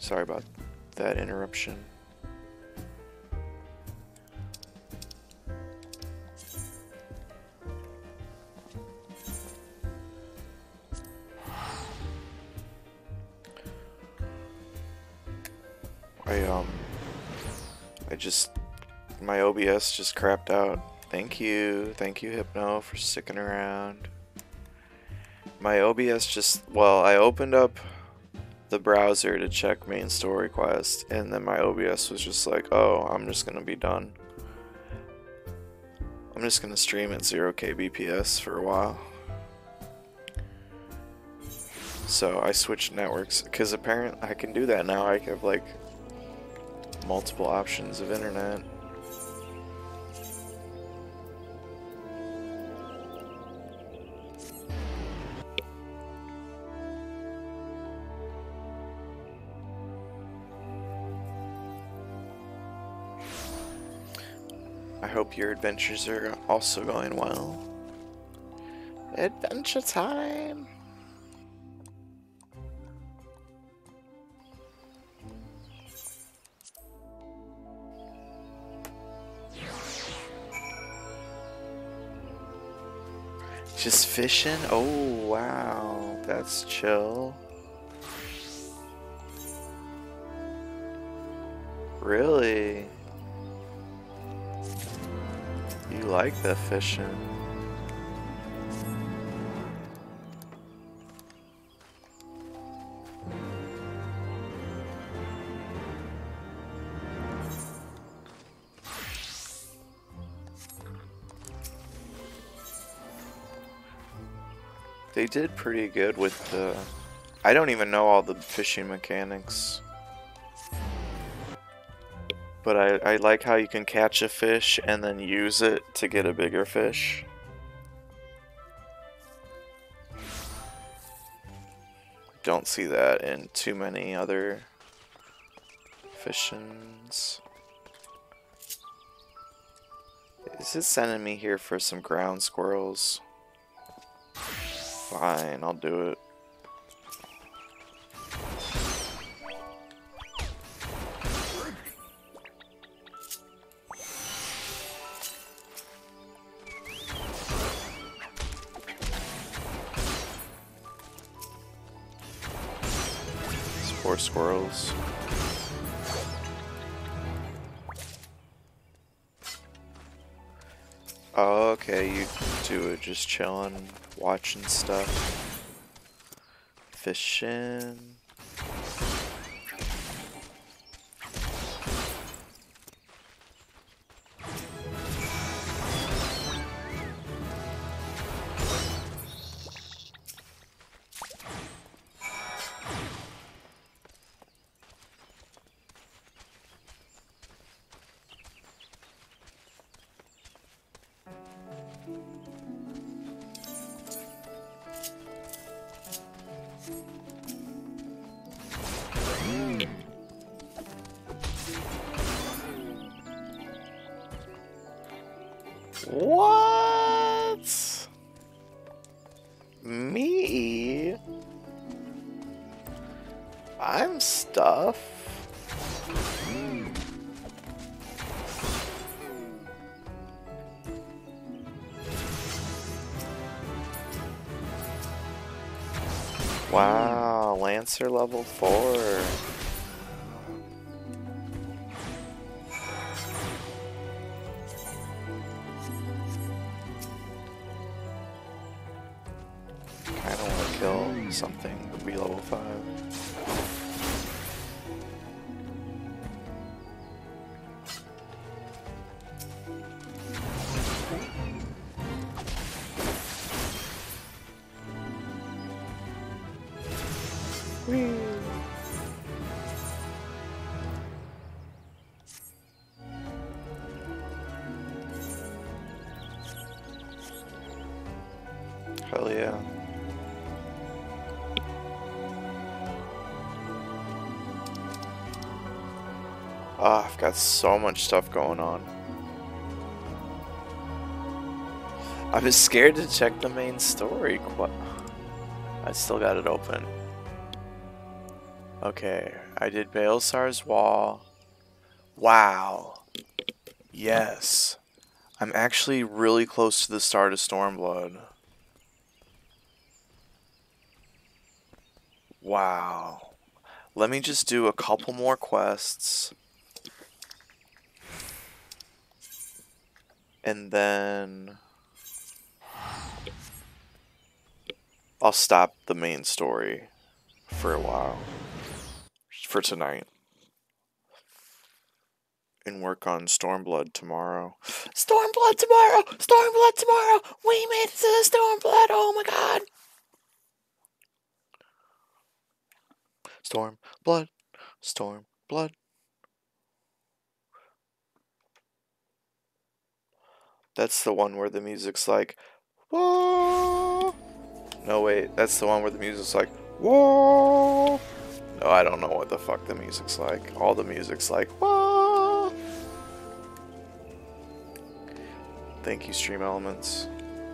Sorry about that interruption. My OBS just crapped out. Thank you Hypno for sticking around. My OBS I opened up the browser to check main story quest, and then my OBS was just like, oh, I'm just gonna be done. I'm just gonna stream at 0 kbps for a while. So I switched networks, because apparently I can do that now. I have like multiple options of internet. I hope your adventures are also going well. Adventure time! Just fishing? Oh, wow. That's chill. Really? You like the fishing? They did pretty good with the... I don't even know all the fishing mechanics. But I like how you can catch a fish and then use it to get a bigger fish. Don't see that in too many other fishings. Is it sending me here for some ground squirrels? Fine, I'll do it. Poor squirrels. Oh, okay, you do it just chilling, watching stuff, fishing. What? Me? I'm stuff. Wow, Lancer level 4. Kinda wanna kill something to be level 5. Hell yeah. Ah, I've got so much stuff going on. I was scared to check the main story. I still got it open. Okay, I did Baelsar's Wall. Wow. Yes. I'm actually really close to the start of Stormblood. Wow. Let me just do a couple more quests. And then I'll stop the main story for a while. For tonight. And work on Stormblood tomorrow. Stormblood tomorrow! Stormblood tomorrow! We made it to the Stormblood! Oh my god! Stormblood. Stormblood. That's the one where the music's like, whoa. No, wait, that's the one where the music's like, whoa. No, I don't know what the fuck the music's like. All the music's like, whoa. Thank you, Stream Elements.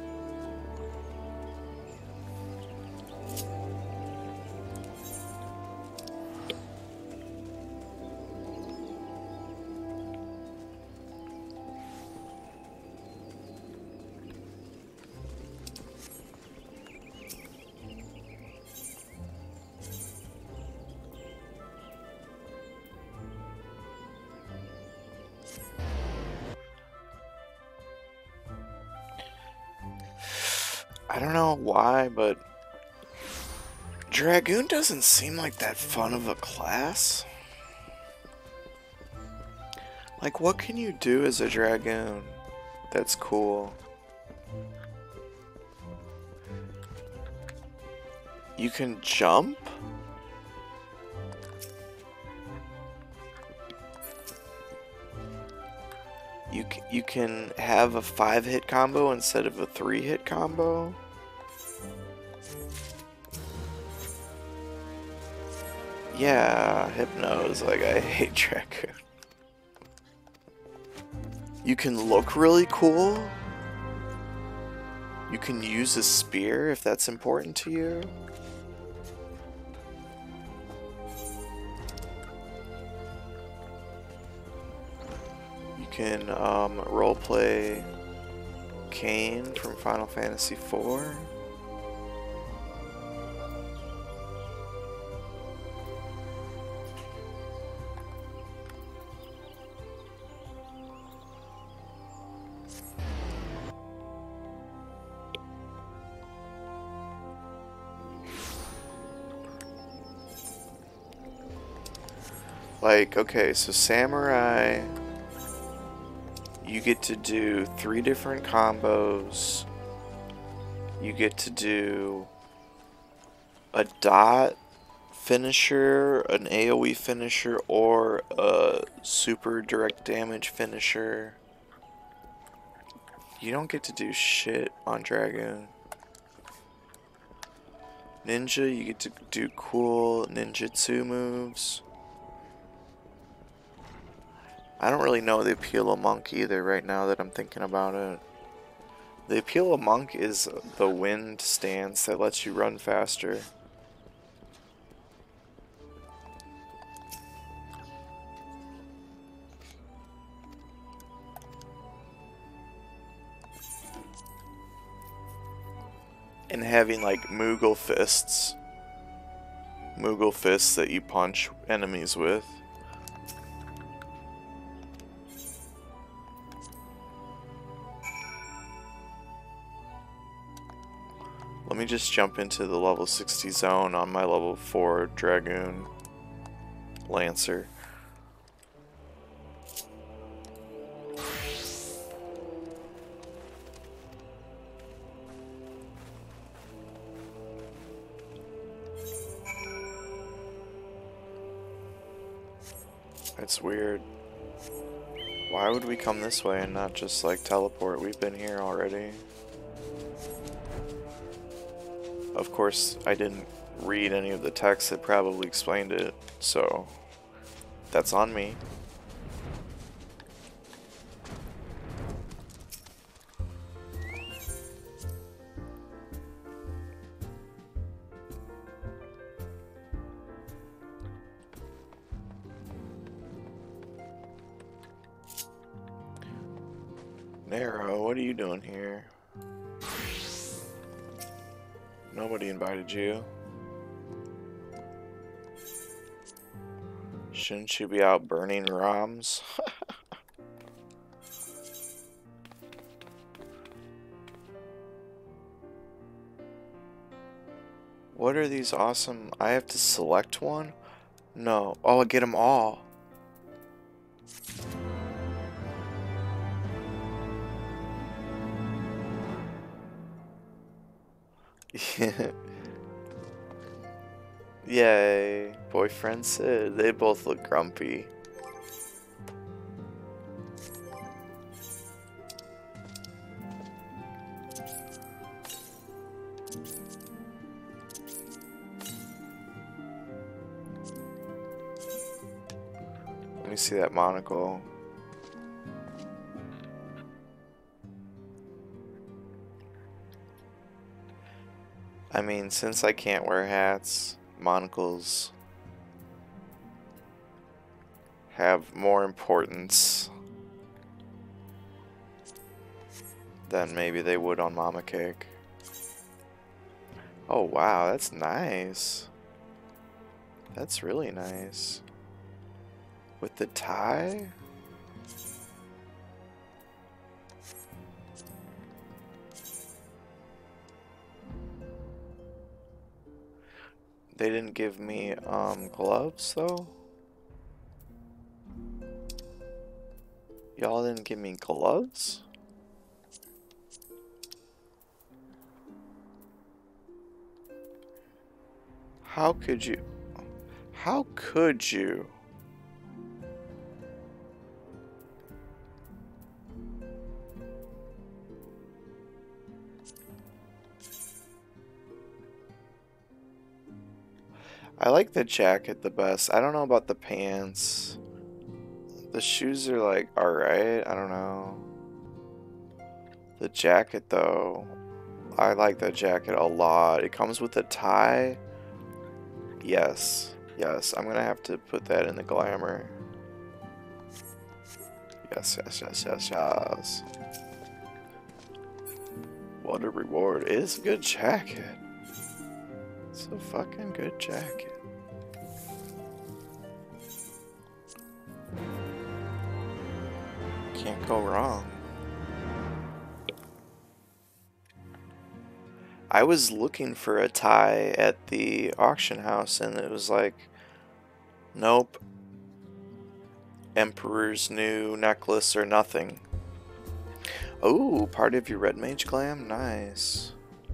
I don't know why, but Dragoon doesn't seem like that fun of a class. Like, what can you do as a Dragoon that's cool? You can jump? You can have a 5-hit combo instead of a 3-hit combo? Yeah, Hypno's like, I hate Dragoon. You can look really cool. You can use a spear if that's important to you. You can roleplay Kain from Final Fantasy IV. Like, okay, so Samurai, you get to do 3 different combos. You get to do a dot finisher, an AoE finisher, or a super direct damage finisher. You don't get to do shit on Dragoon. Ninja, you get to do cool ninjutsu moves. I don't really know the appeal of Monk either right now that I'm thinking about it. The appeal of Monk is the wind stance that lets you run faster. And having like Moogle fists. Moogle fists that you punch enemies with. Let me just jump into the level 60 zone on my level 4 Dragoon Lancer. It's weird. Why would we come this way and not just like teleport? We've been here already. Of course, I didn't read any of the text that probably explained it, so that's on me. Nero, what are you doing here? Nobody invited you. Shouldn't you be out burning ROMs? What are these awesome... I have to select one? No. Oh, I get them all. Yay. Boyfriend Sid. They both look grumpy. Let me see that monocle. I mean, since I can't wear hats, monocles have more importance than maybe they would on Mama Cake. Oh wow, that's nice. That's really nice. With the tie? They didn't give me gloves though? Y'all didn't give me gloves? How could you? How could you? I like the jacket the best. I don't know about the pants. The shoes are like alright. I don't know. The jacket though. I like the jacket a lot. It comes with a tie. Yes. Yes. I'm gonna have to put that in the glamour. Yes, yes, yes, yes, yes. What a reward. It is a good jacket. It's a fucking good jacket. Can't go wrong. I was looking for a tie at the auction house and it was like, nope. Emperor's new necklace or nothing. Oh, part of your red mage glam? Nice.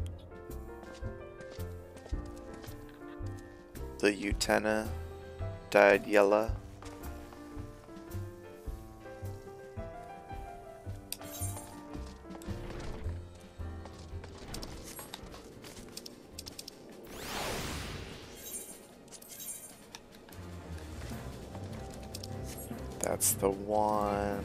The Utena dyed yellow. That's the one.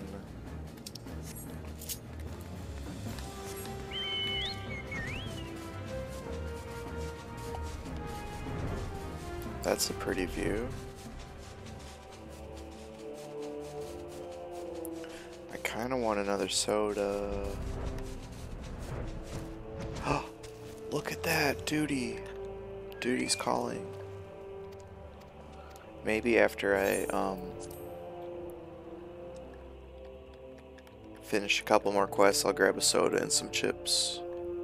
That's a pretty view. I kind of want another soda. Oh, look at that, Duty. Duty's calling. Maybe after I finish a couple more quests, I'll grab a soda and some chips.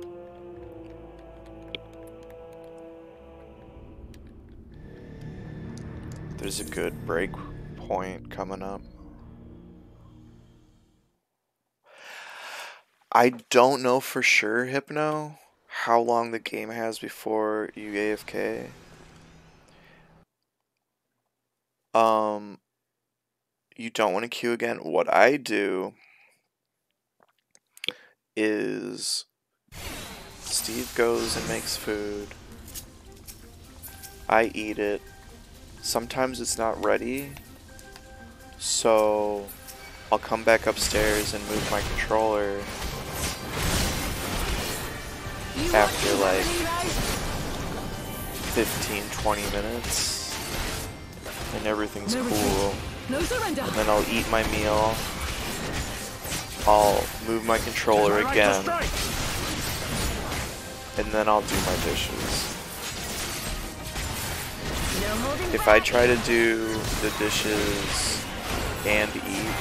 There's a good break point coming up. I don't know for sure, Hypno, how long the game has before you AFK. You don't want to queue again. What I do is Steve goes and makes food. I eat it. Sometimes it's not ready, so I'll come back upstairs and move my controller after like 15-20 minutes and everything's cool. And then I'll eat my meal I'll move my controller again, and then I'll do my dishes. If I try to do the dishes and eat,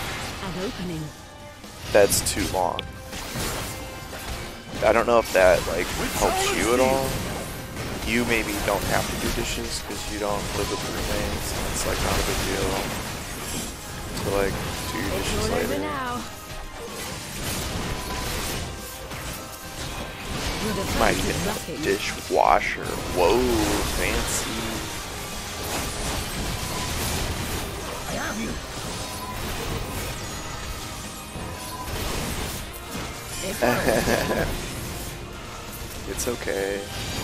that's too long. I don't know if that like helps you at all. You maybe don't have to do dishes because you don't live with roommates, and it's like not a big deal to like do your dishes later. Might get a dishwasher. Whoa, fancy. I have you. It's okay.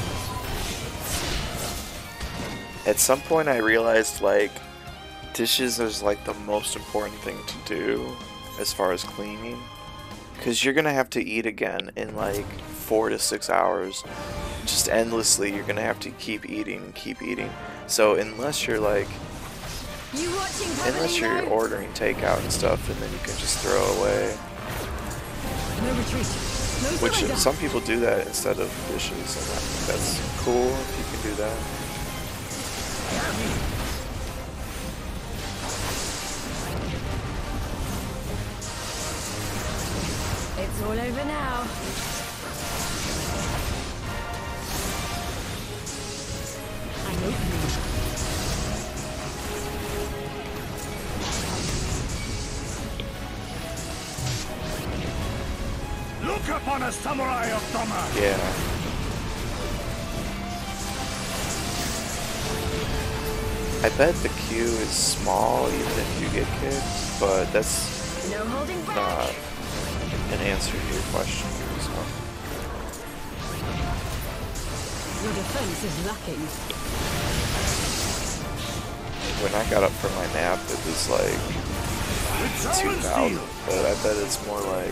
At some point I realized like dishes is like the most important thing to do as far as cleaning, because you're gonna have to eat again in like 4 to 6 hours. Just endlessly you're gonna have to keep eating and keep eating. So unless you're like ordering takeout and stuff and then you can just throw away. No retreat. No Which surrender. some people do that instead of dishes, and I think that's cool if you can do that. It's all over now. I'm opening. Look upon a samurai of Doma. Yeah. I bet the queue is small even if you get kicked, but that's No holding back. not an answer to your question. So. Your defense is lacking. When I got up from my nap, it was like 2,000, but I bet it's more like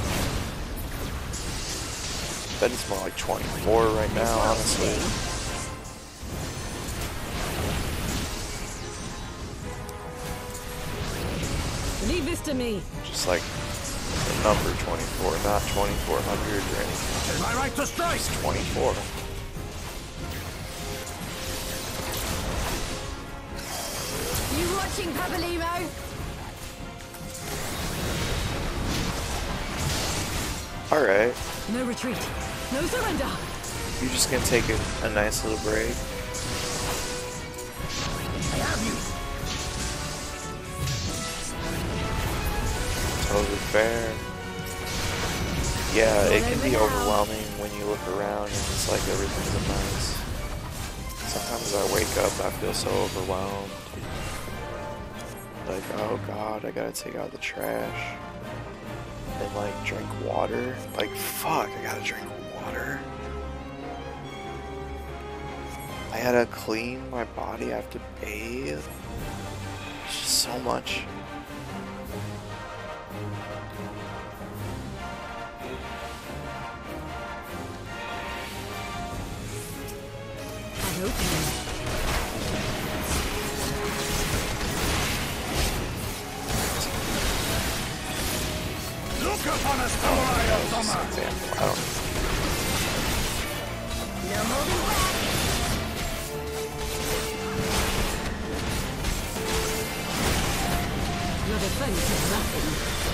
24 right now, honestly. Leave this to me. Just like the number 24, not 2,400 or anything. Is my right to strike? It's 24. You watching, Pabalimo? Alright, No retreat. No surrender. you're just gonna take a nice little break. I have you. Totally fair. Yeah, it can be overwhelming when you look around and it's like everything's a mess. Sometimes I wake up, I feel so overwhelmed. Like, oh god, I gotta take out the trash. And like drink water. Like, fuck, I gotta drink water. I gotta clean my body, I have to bathe. It's just so much. I'm opening. Look upon a samurai of Doma. Example, I don't know. No holding back. Your defense is lacking.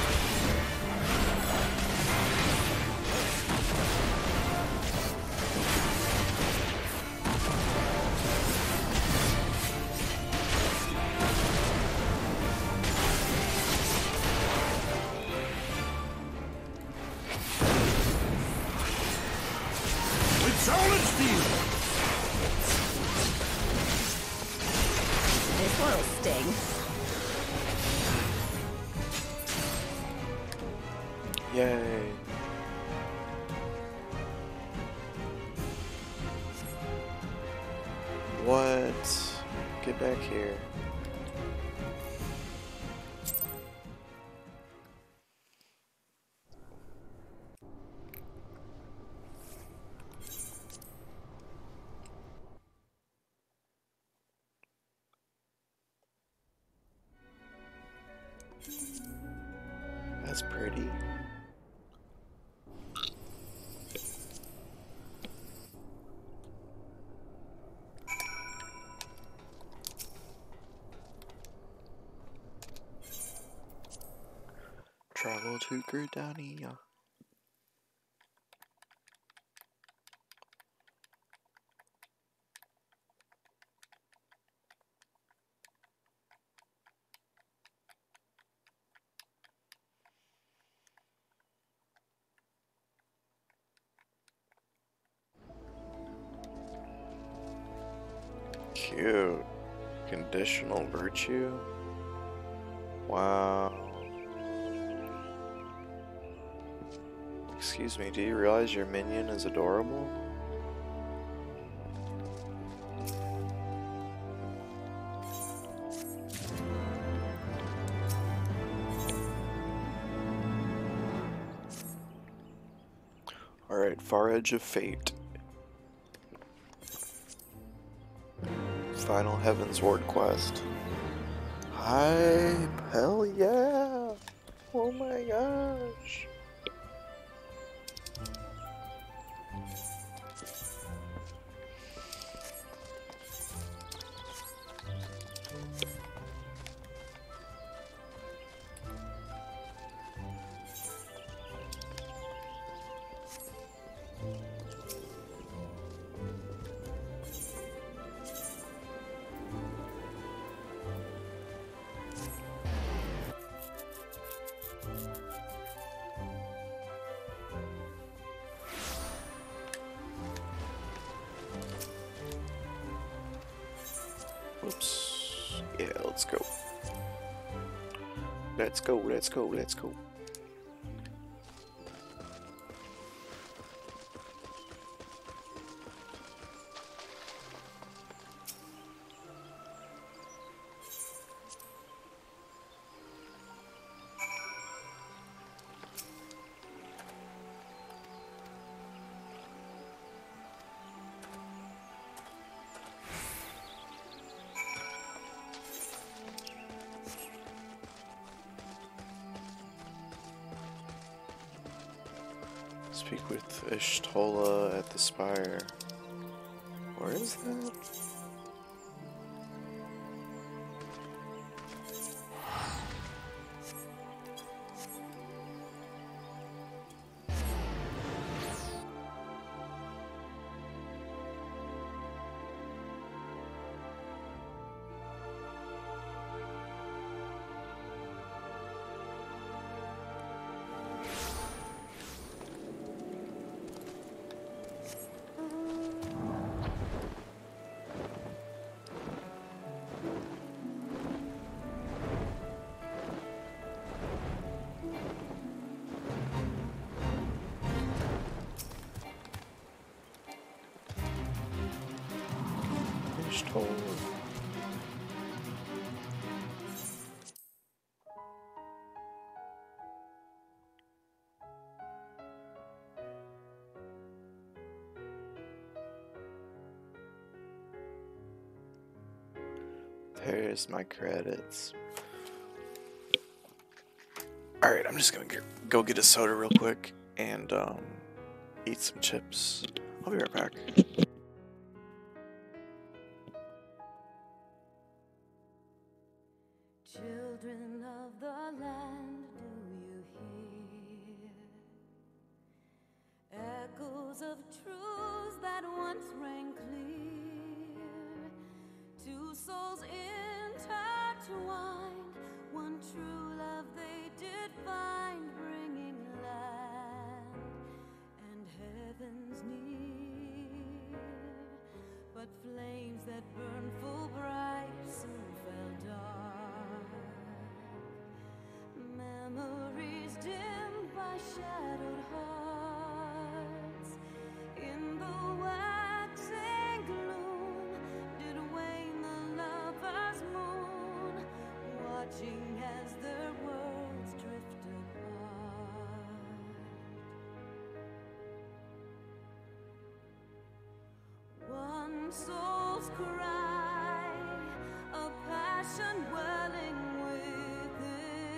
With solid steel. This will sting. Yay. What? Get back here. That's pretty. sugar daddy. Cute. Conditional virtue? Wow. Excuse me, do you realize your minion is adorable? Alright, Far Edge of Fate. Final Heavensward quest. Hype! Hell yeah! Oh my gosh! Oops. Yeah, let's go. Let's go, let's go, let's go. Speak with Ishtola at the Spire. Where is that? Ishtola. There's my credits. Alright, I'm just gonna go get a soda real quick and eat some chips. I'll be right back. Children of the land, do you hear echoes of truths that once rang clear? Two souls intertwined, one true love they did find, bringing land and heavens near. But flames that burn full bright soon fell dark. Memories dimmed by shadowed hearts. In the waxing gloom did wane the lover's moon, watching as their worlds drift apart. One soul's cry, a passion welling within.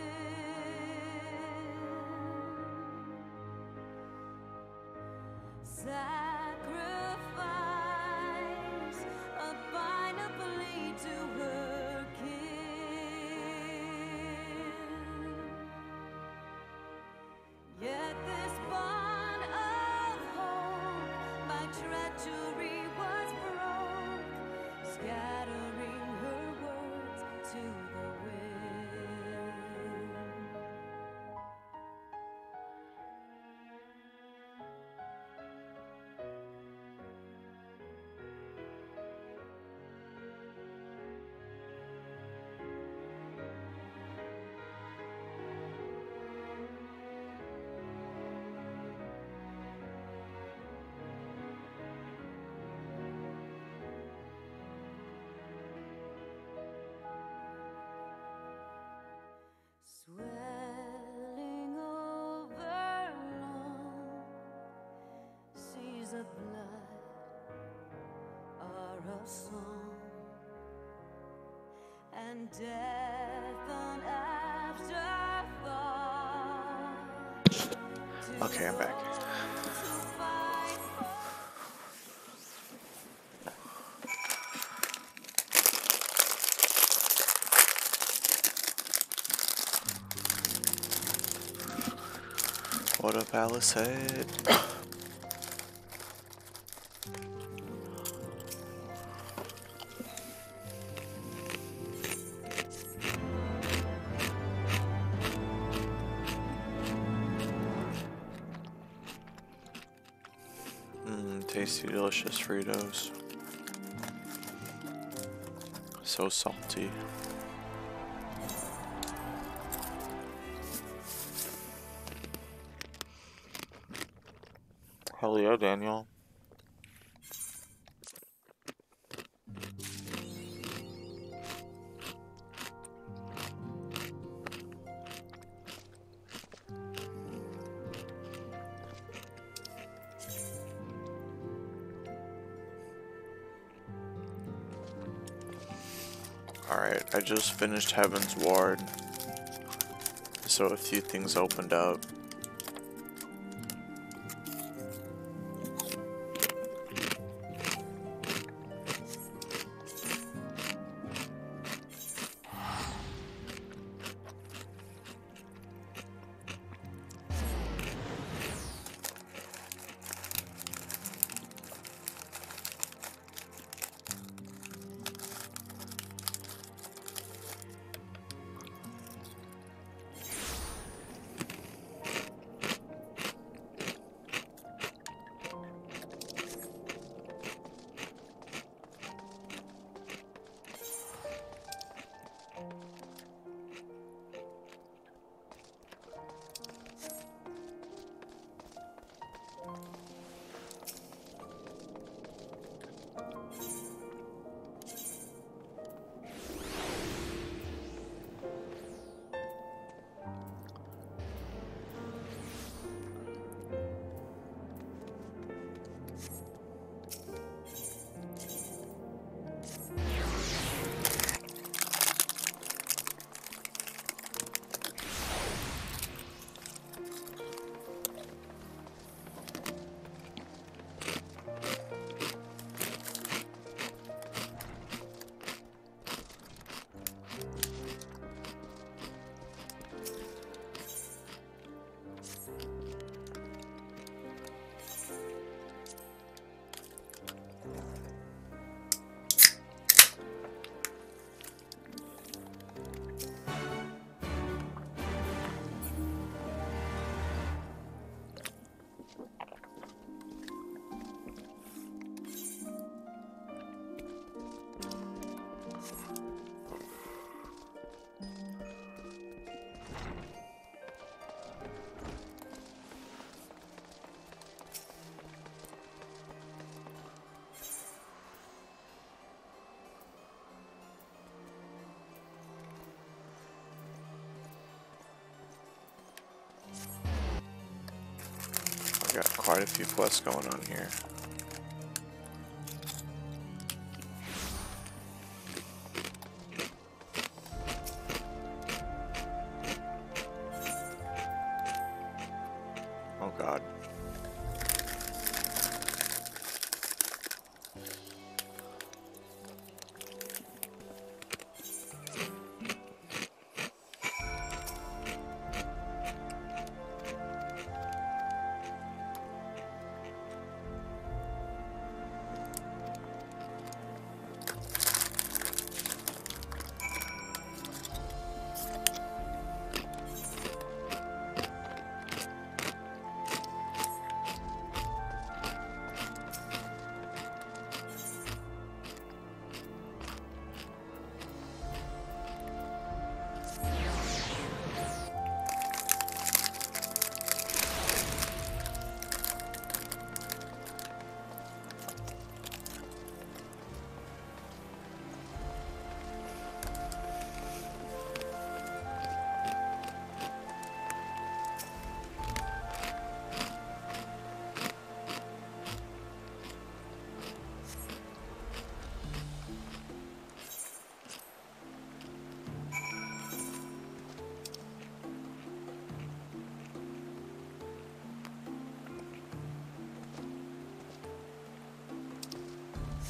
Sacrifice, a final plea to her kin. of blood are a song, and death an afterthought. Okay, I'm back. What up, Alice Head? Tasty, delicious Fritos. So salty. Hell yeah, Daniel. Alright, I just finished Heaven's Ward, so a few things opened up. Got quite a few quests going on here. Oh God.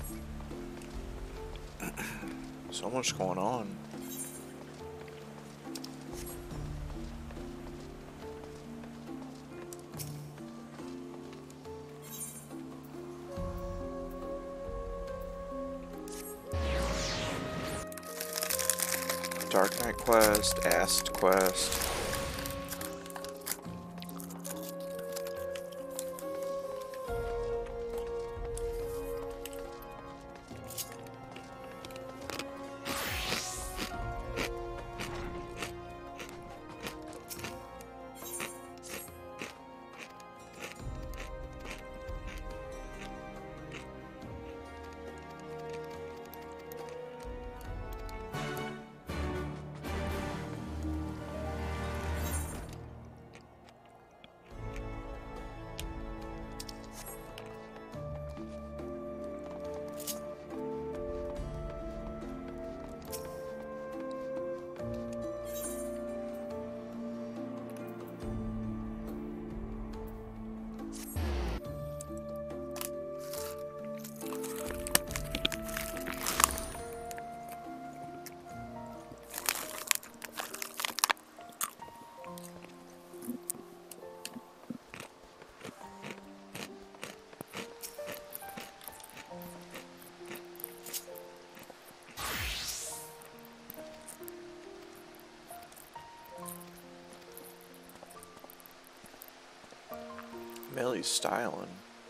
So much going on. Dark Knight quest, Ast quest. Millie's styling.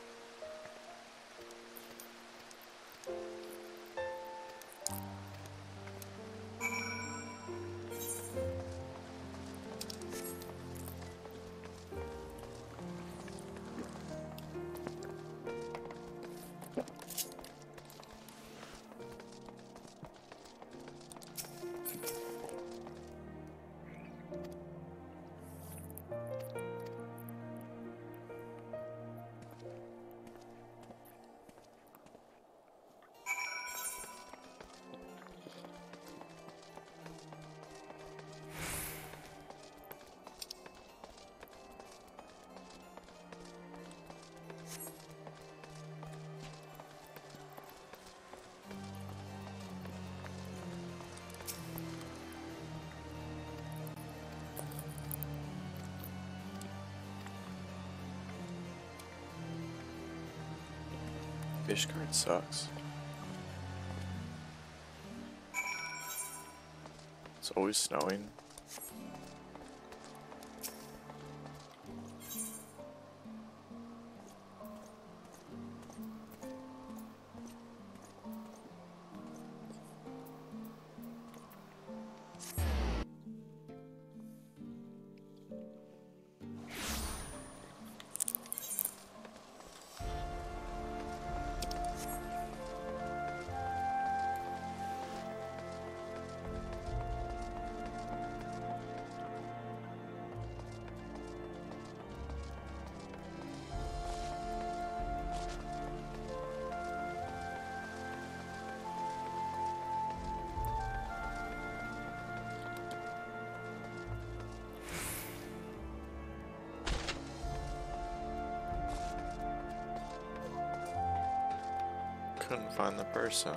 Fishguard sucks. It's always snowing. Couldn't find the person.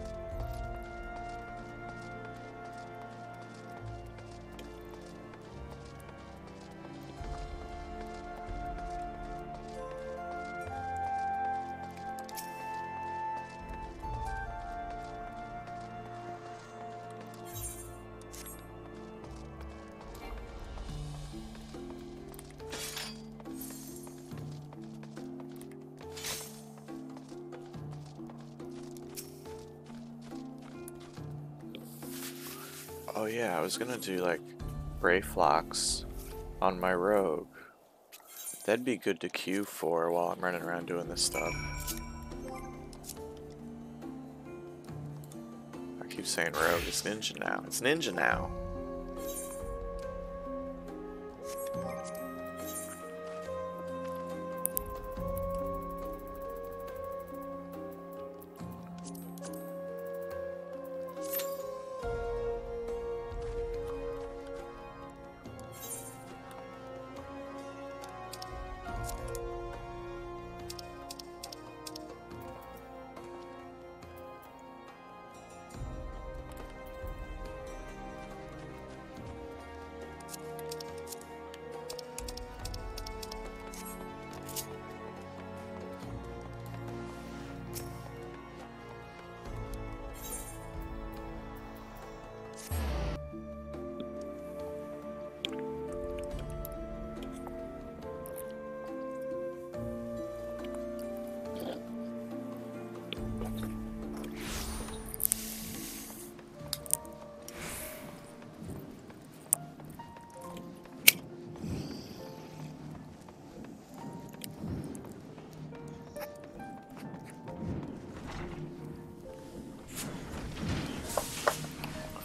Oh yeah, I was gonna do like Brayflox on my rogue. That'd be good to queue for while I'm running around doing this stuff. I keep saying rogue, it's ninja now. It's ninja now.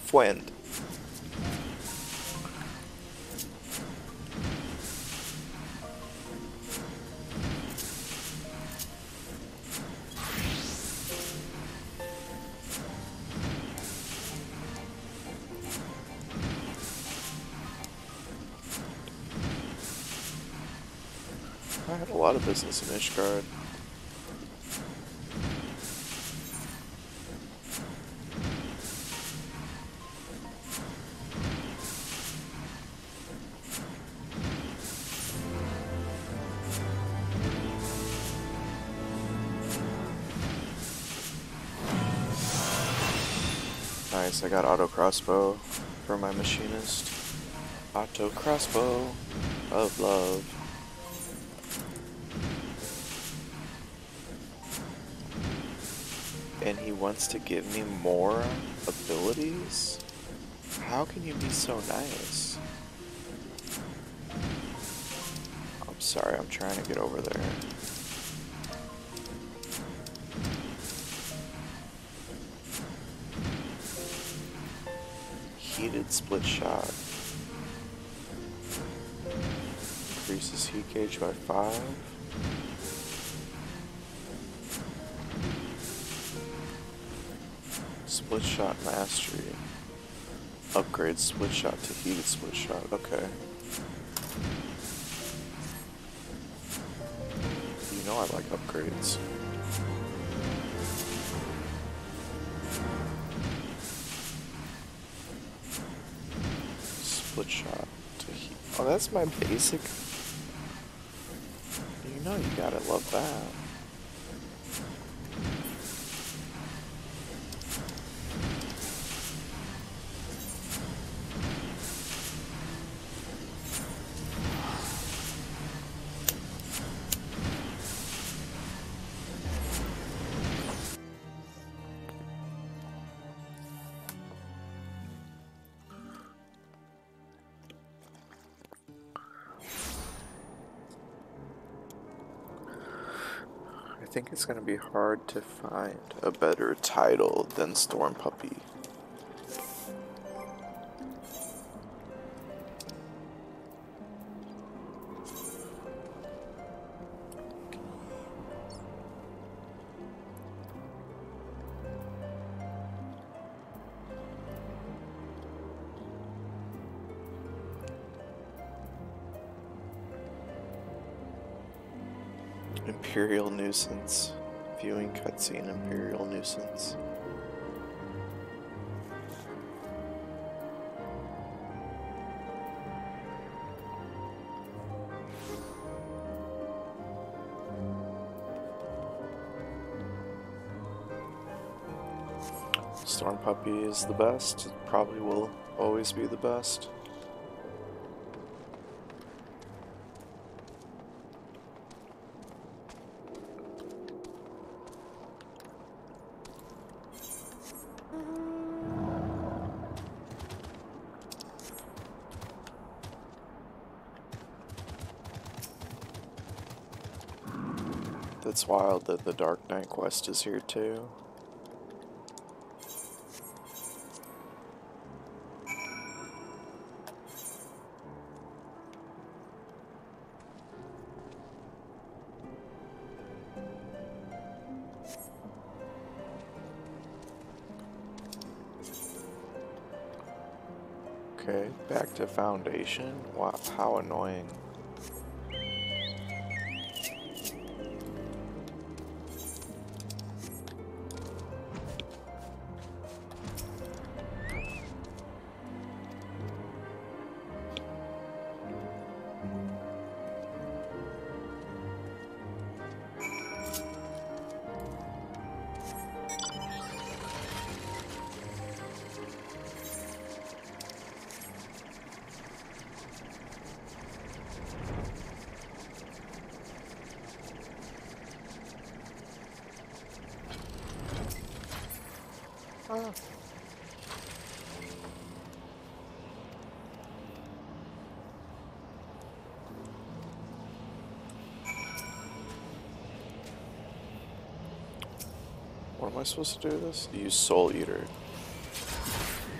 friend. I have a lot of business in Ishgard. Nice, I got auto crossbow for my machinist. Auto crossbow of love. And he wants to give me more abilities? How can you be so nice? I'm sorry, I'm trying to get over there. Heated split shot. Increases heat gauge by 5. Split shot mastery. Upgrade split shot to heated split shot. Okay. You know I like upgrades. Split shot to heat. Oh, that's my basic. You know you gotta love that. I think it's gonna be hard to find a better title than Storm Puppy. Imperial Nuisance. Viewing cutscene Imperial Nuisance. Storm Puppy is the best. It probably will always be the best. It's wild that the Dark Knight quest is here too. Okay, back to Foundation. Wow, how annoying. Oh. What am I supposed to do this? Use Soul Eater.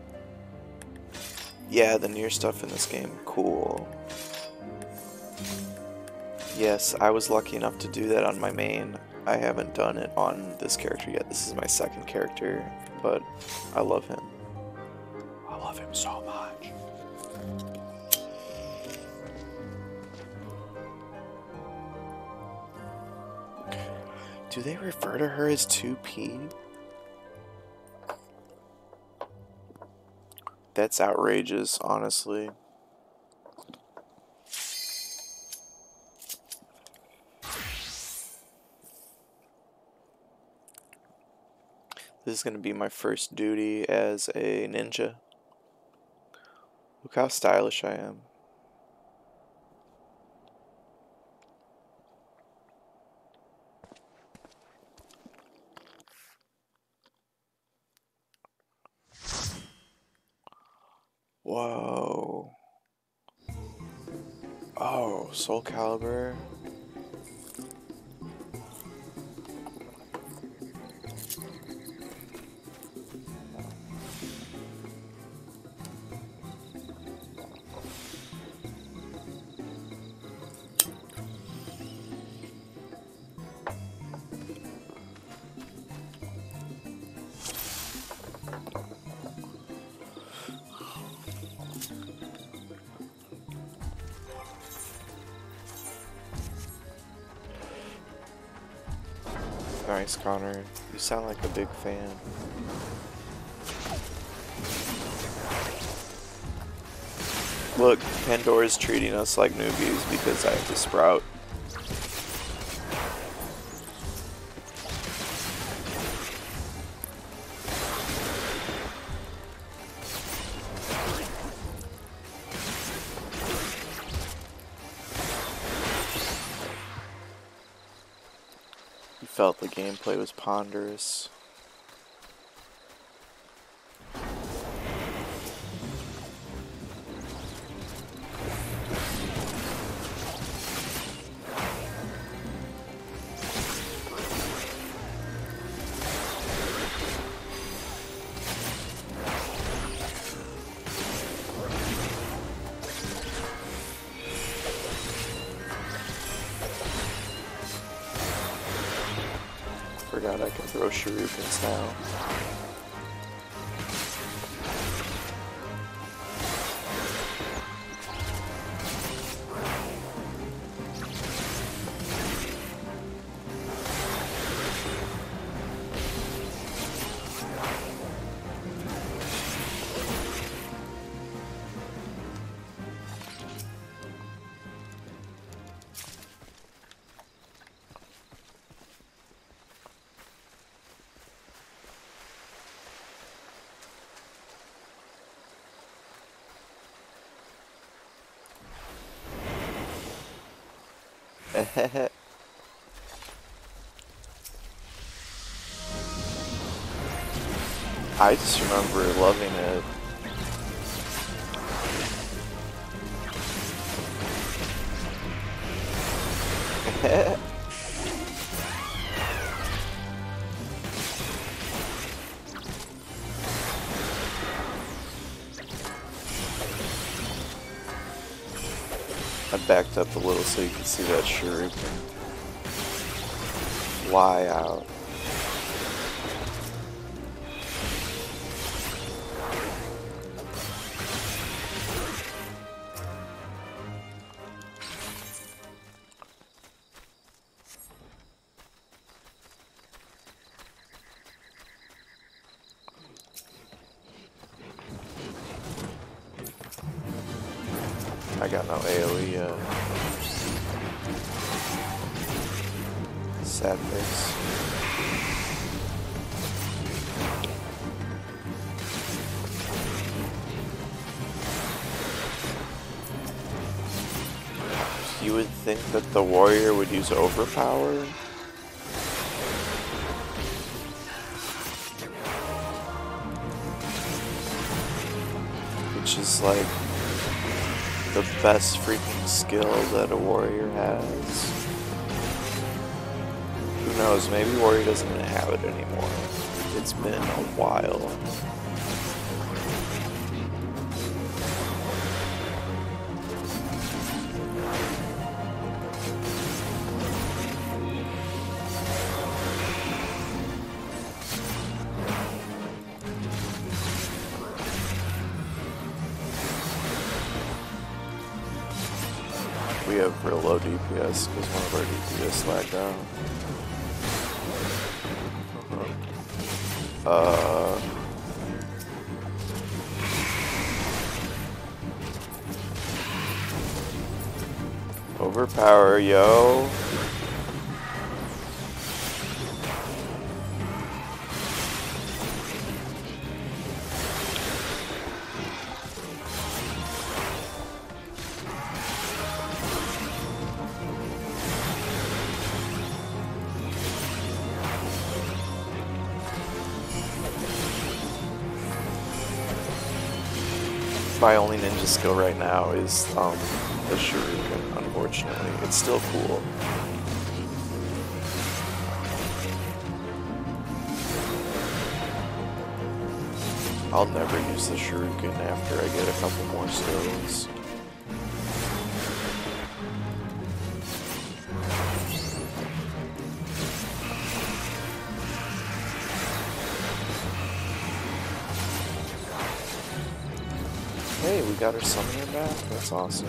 Yeah, the near stuff in this game, cool. Yes, I was lucky enough to do that on my main. I haven't done it on this character yet. This is my second character, but I love him. I love him so much. Do they refer to her as 2P? That's outrageous, honestly. This is going to be my first duty as a ninja. Look how stylish I am. Whoa. Oh, Soul Calibur. Nice, Connor. You sound like a big fan. Look, Pandora's treating us like newbies because I have to sprout. Felt the gameplay was ponderous. Forgot I can throw shurikens now. I just remember loving it. I backed up a little so you could see that shuriken fly out. I got no AoE yet. Sad face. You would think that the warrior would use overpower? Which is like the best freaking skill that a warrior has. Who knows, maybe warrior doesn't even have it anymore. It's been a while. have real low DPS because one of our DPS lagged out. Overpower, yo. My only ninja skill right now is the Shuriken, unfortunately. It's still cool. I'll never use the Shuriken after I get a couple more skills. Hey, we got our summoner back? That's awesome.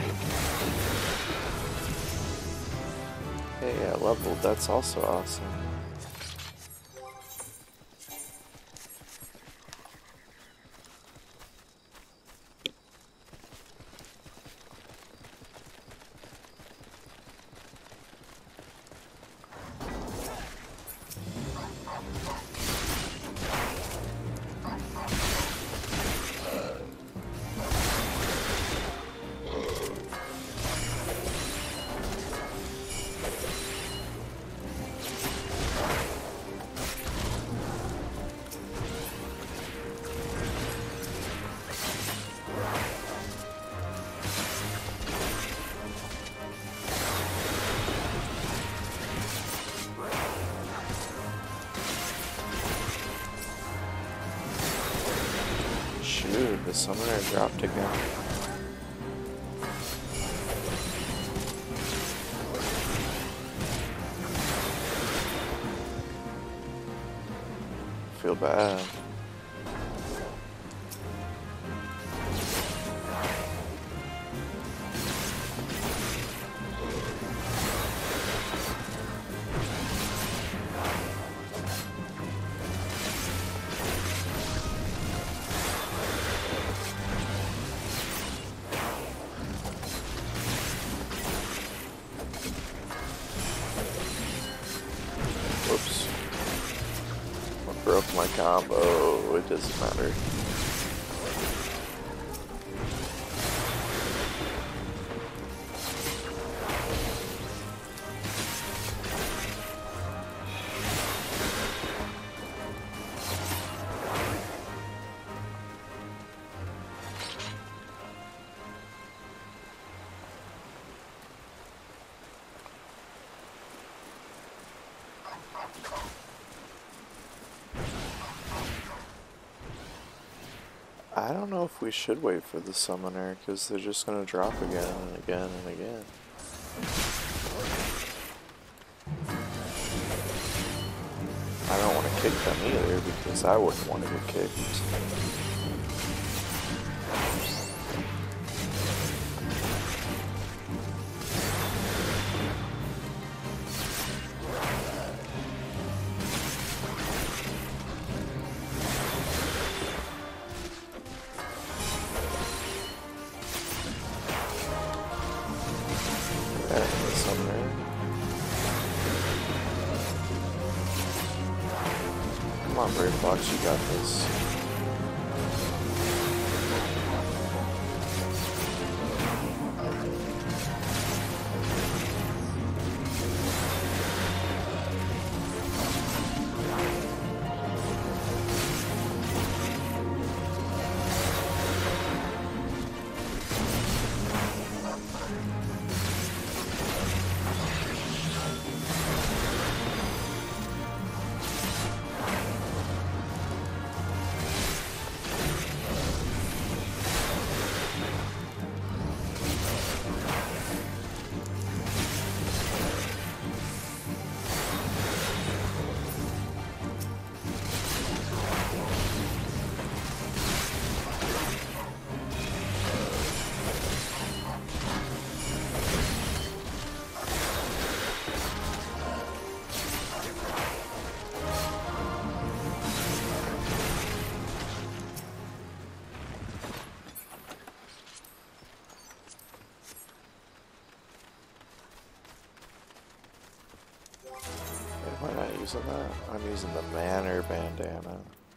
Hey, I leveled. That's also awesome. Shoot, the summoner dropped again. Feel bad. Whoops. I broke my combo. It doesn't matter. I don't know if we should wait for the summoner, because they're just going to drop again and again and again. I don't want to kick them either, because I wouldn't want to get kicked. Come on, Brave Fox, you got this. using that? I'm using the Manor bandana.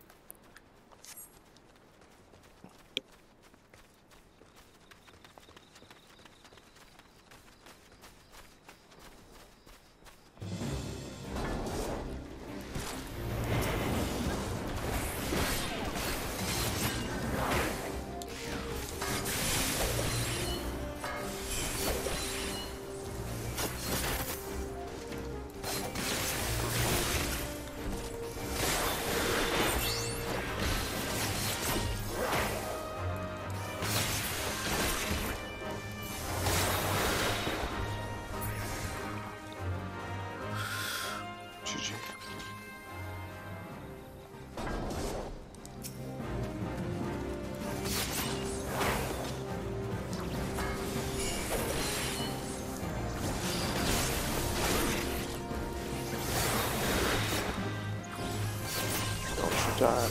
Time.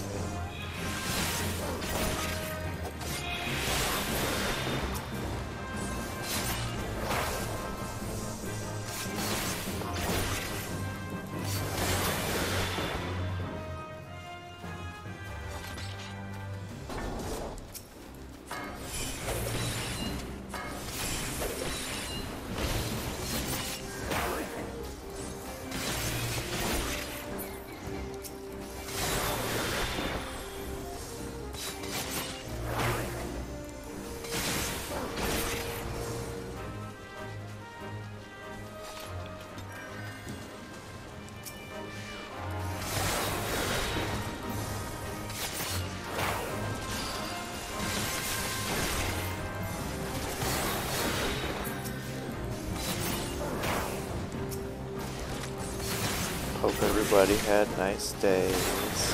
Hope everybody had nice days.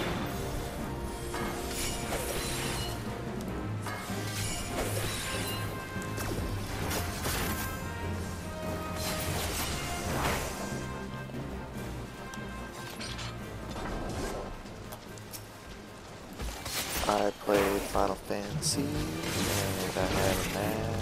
I played Final Fantasy and I had a nap.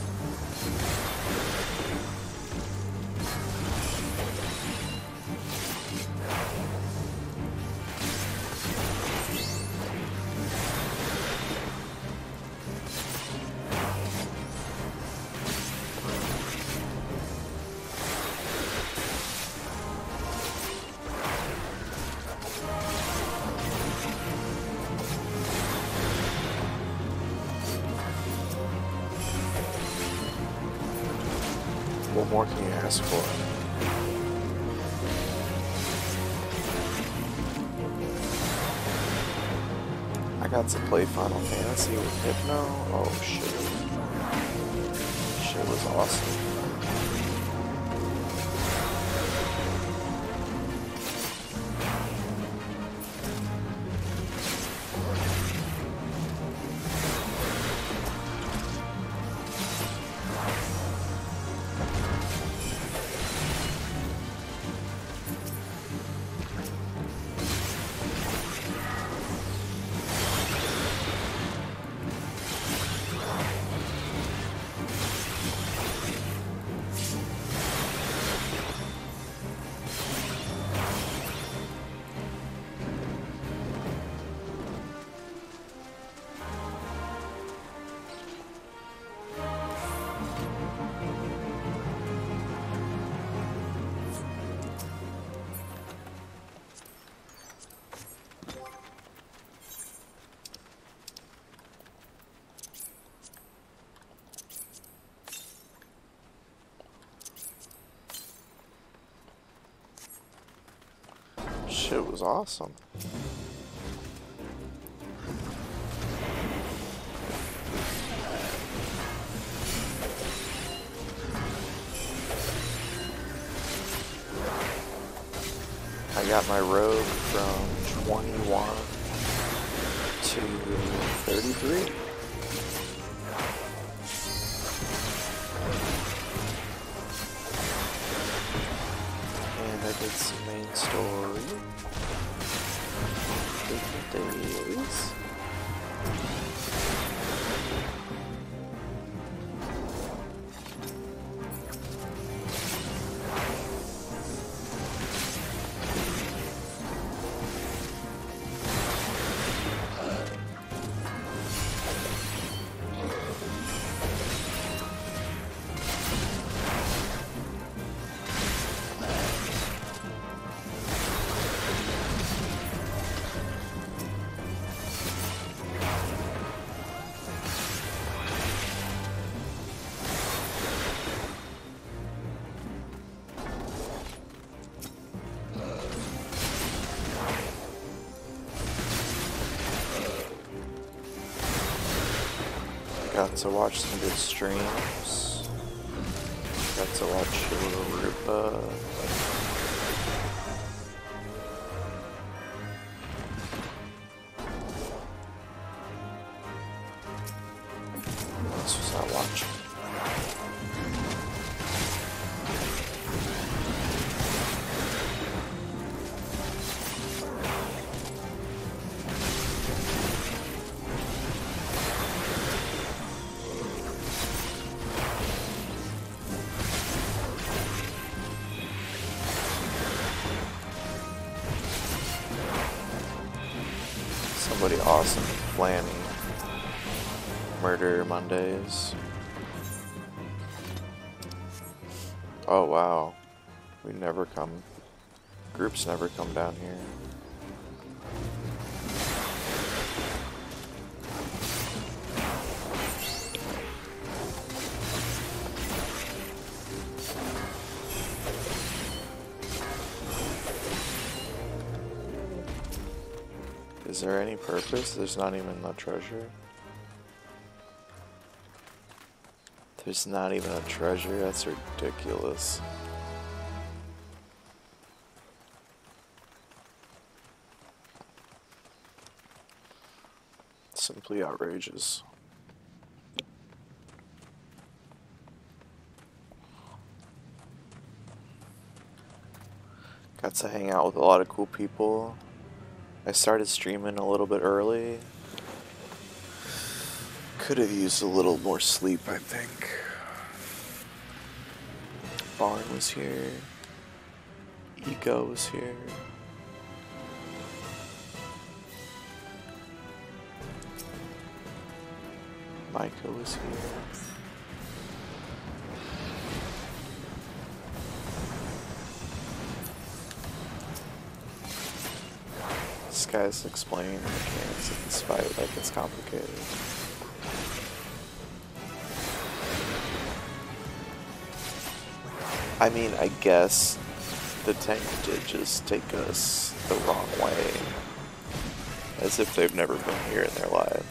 What more can you ask for? I got to play Final Fantasy with Hypno. Oh shit. Shit was awesome. Shit was awesome. I got my rogue from 21 to 33. And I did some main story. Days. Got to watch some good streams. Got to watch Rupa. What else was I watching? Somebody awesome, Flanny. Murder Mondays. Oh wow. We never come. Groups never come down here. Is there any purpose? There's not even a treasure. There's not even a treasure? That's ridiculous. Simply outrageous. Got to hang out with a lot of cool people. I started streaming a little bit early. Could have used a little more sleep, I think. Barn was here. Ego was here. Micah was here. This guy's explaining the mechanics of this fight like it's complicated. I mean, I guess the tank did just take us the wrong way. As if they've never been here in their life.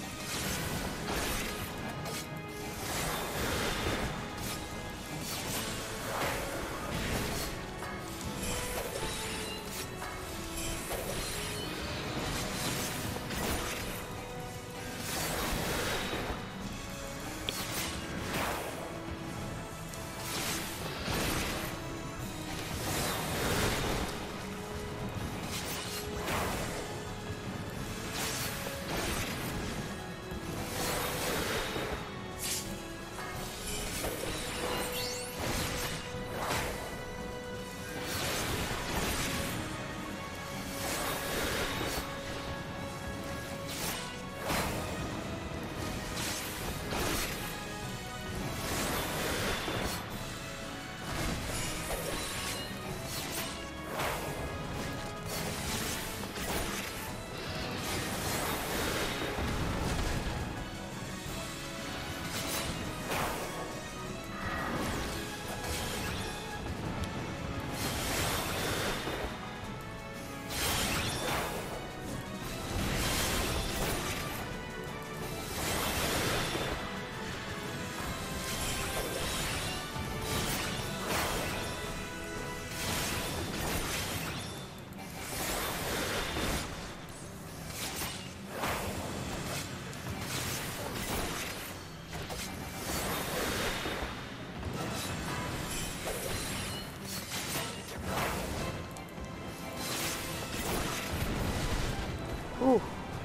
Whew.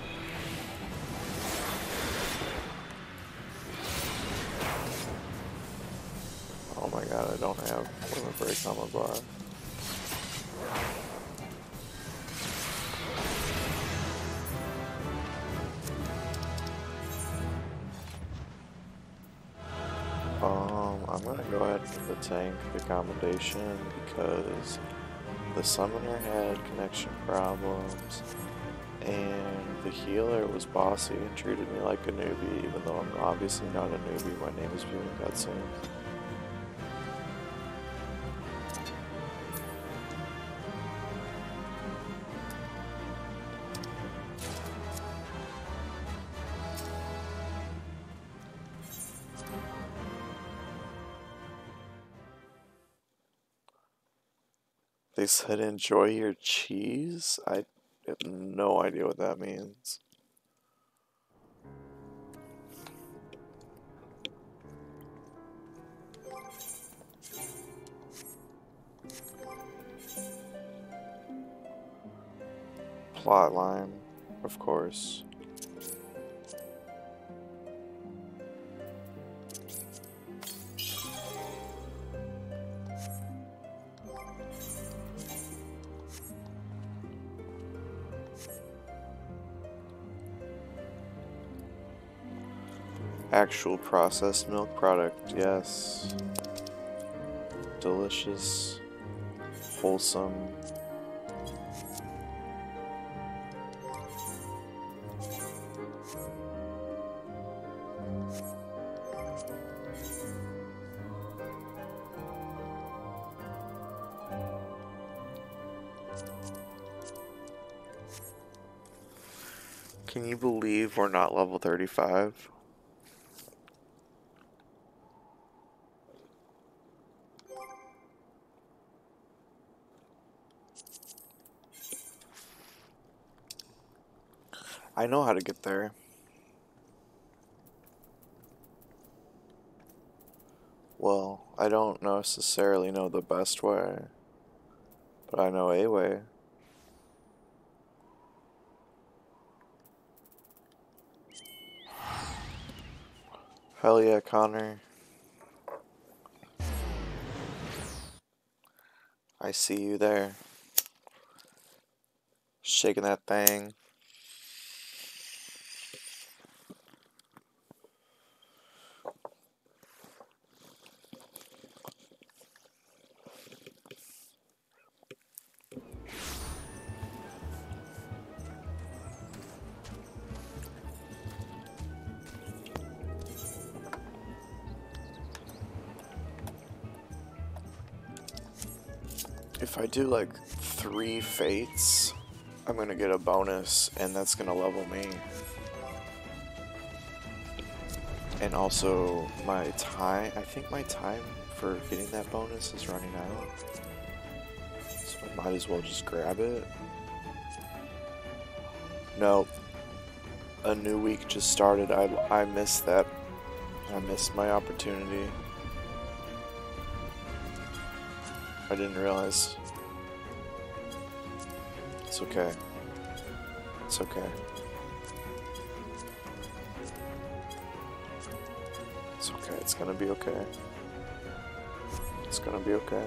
Oh my god, I don't have limit break on my bar. I'm gonna go ahead for the tank accommodation because the summoner had connection problems and the healer was bossy and treated me like a newbie even though I'm obviously not a newbie. My name is being cutscene. They said enjoy your cheese? I have no idea what that means. Plotline, of course. Actual processed milk product, yes. Delicious, wholesome. Can you believe we're not level 35? I know how to get there. Well, I don't necessarily know the best way, but I know a way. Hell yeah, Connor. I see you there. Shaking that thing. If I do like 3 fates, I'm gonna get a bonus, and that's gonna level me. And also, my time, I think my time for getting that bonus is running out. So I might as well just grab it. Nope. A new week just started. I missed that. I missed my opportunity. I didn't realize. It's okay. It's okay. It's okay. It's gonna be okay. It's gonna be okay.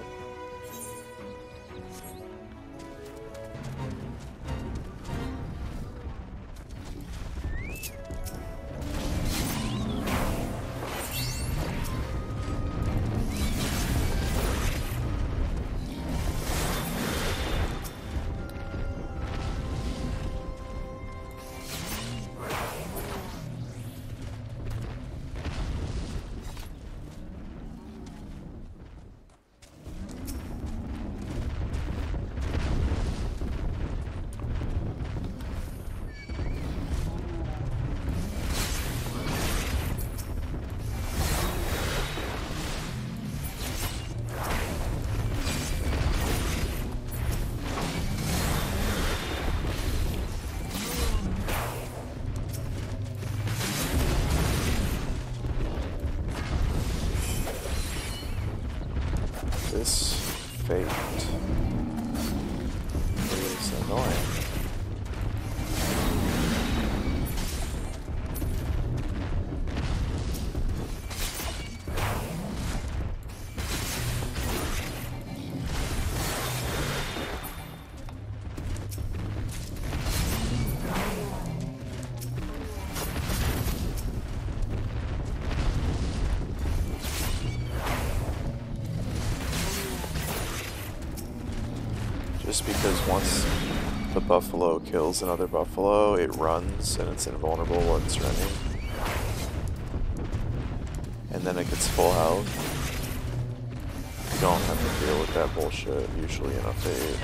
This fate is annoying. Just because once the buffalo kills another buffalo, it runs and it's invulnerable while it's running. And then it gets full health. You don't have to deal with that bullshit usually in Update.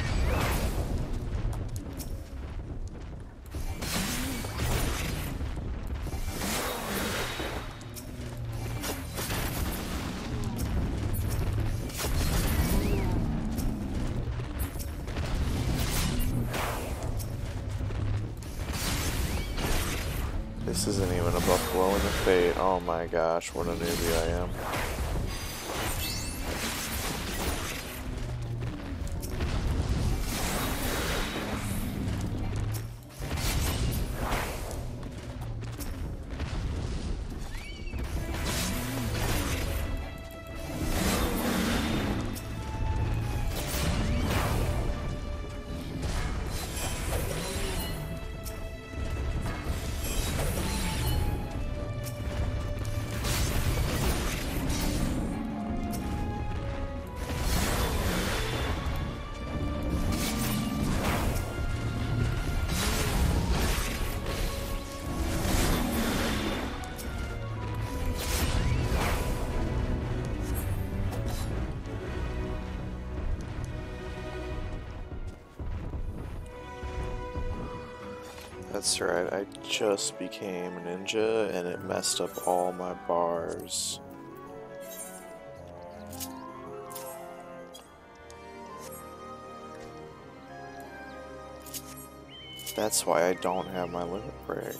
This isn't even above Blowing the Fate. Oh my gosh, what a newbie I am. That's right, I just became a ninja and it messed up all my bars. That's why I don't have my limit break.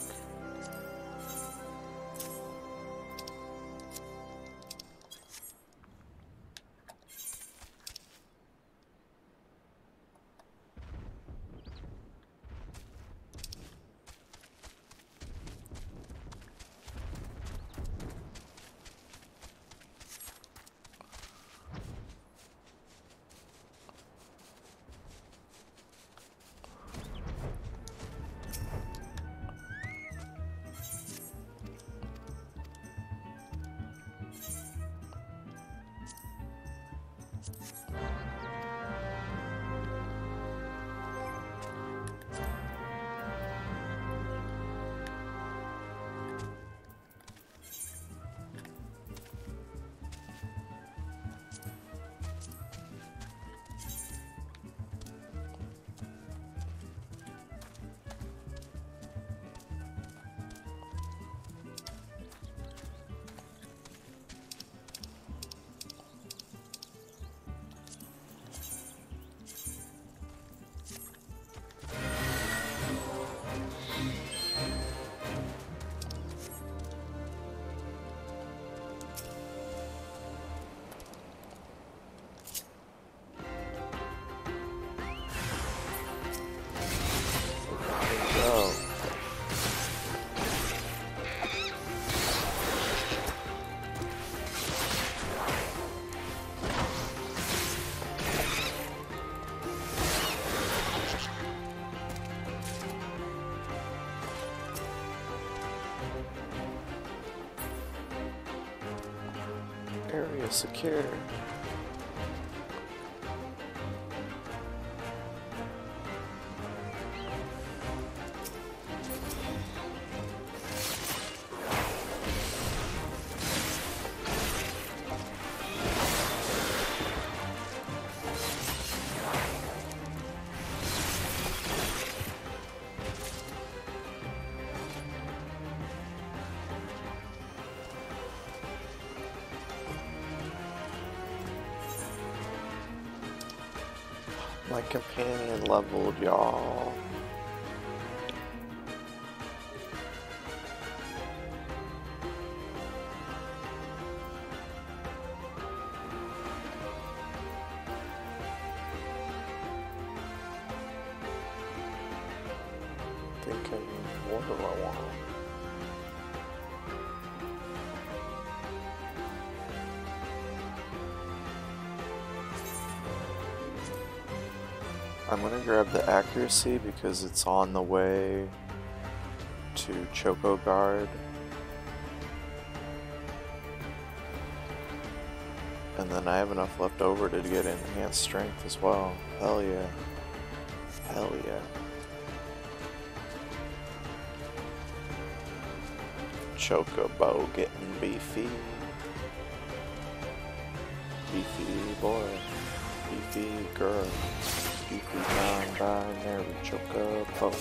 Area secure. My companion leveled, y'all. Thinking, what do I want? I'm gonna grab the accuracy because it's on the way to Choco Guard. And then I have enough left over to get enhanced strength as well. Hell yeah. Hell yeah. Chocobo getting beefy. Beefy boy. Beefy girl. Beefy non-binary chocobo.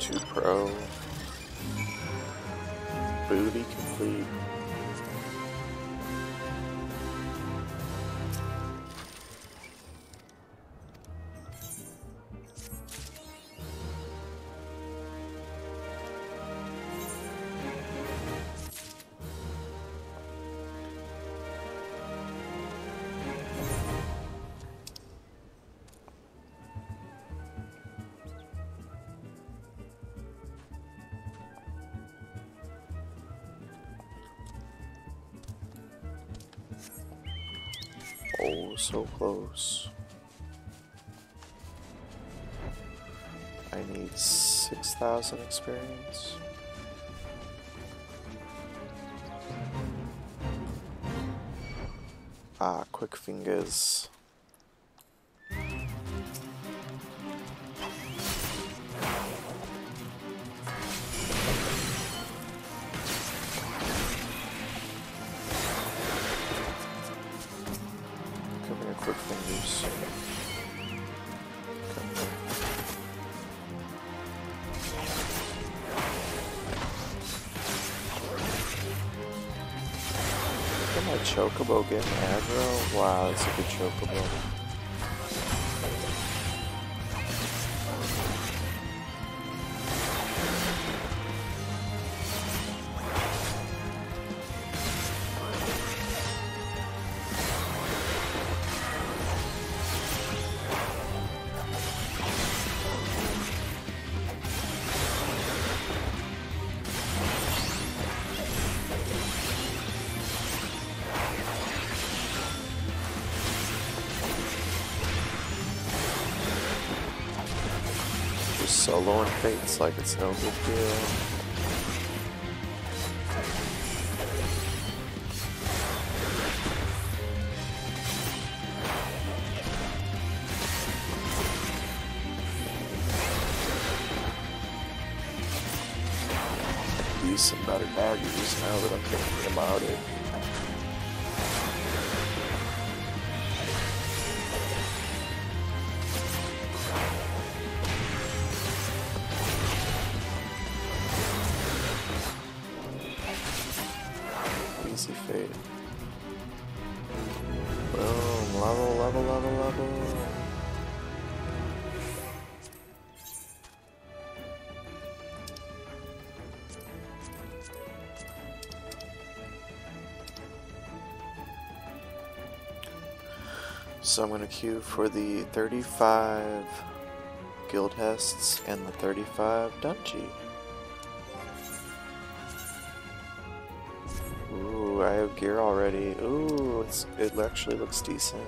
2 pro. Booty complete. Oh, so close. I need 6,000 experience. Ah, quick fingers. Come here, quick fingers. Come here. Look at my chocobo getting aggro. Wow, that's a good chocobo. Just soloing fates like it's no big deal. Use some better daggers now that I'm thinking about it. Easy fate. Boom, level. So I'm gonna queue for the 35 guild hests and the 35 dungeon. Ooh, I have gear already. Ooh, it actually looks decent.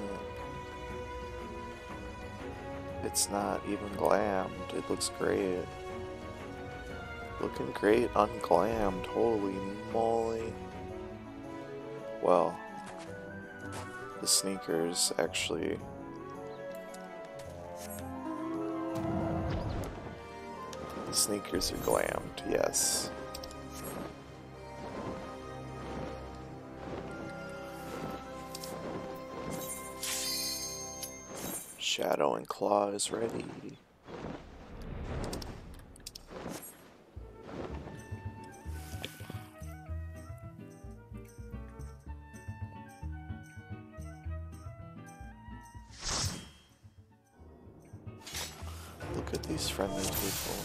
It's not even glammed. It looks great. Looking great unglammed. Holy moly. Well, the sneakers actually. The sneakers are glammed, yes. Shadow and Claw is ready. Look at these friendly people.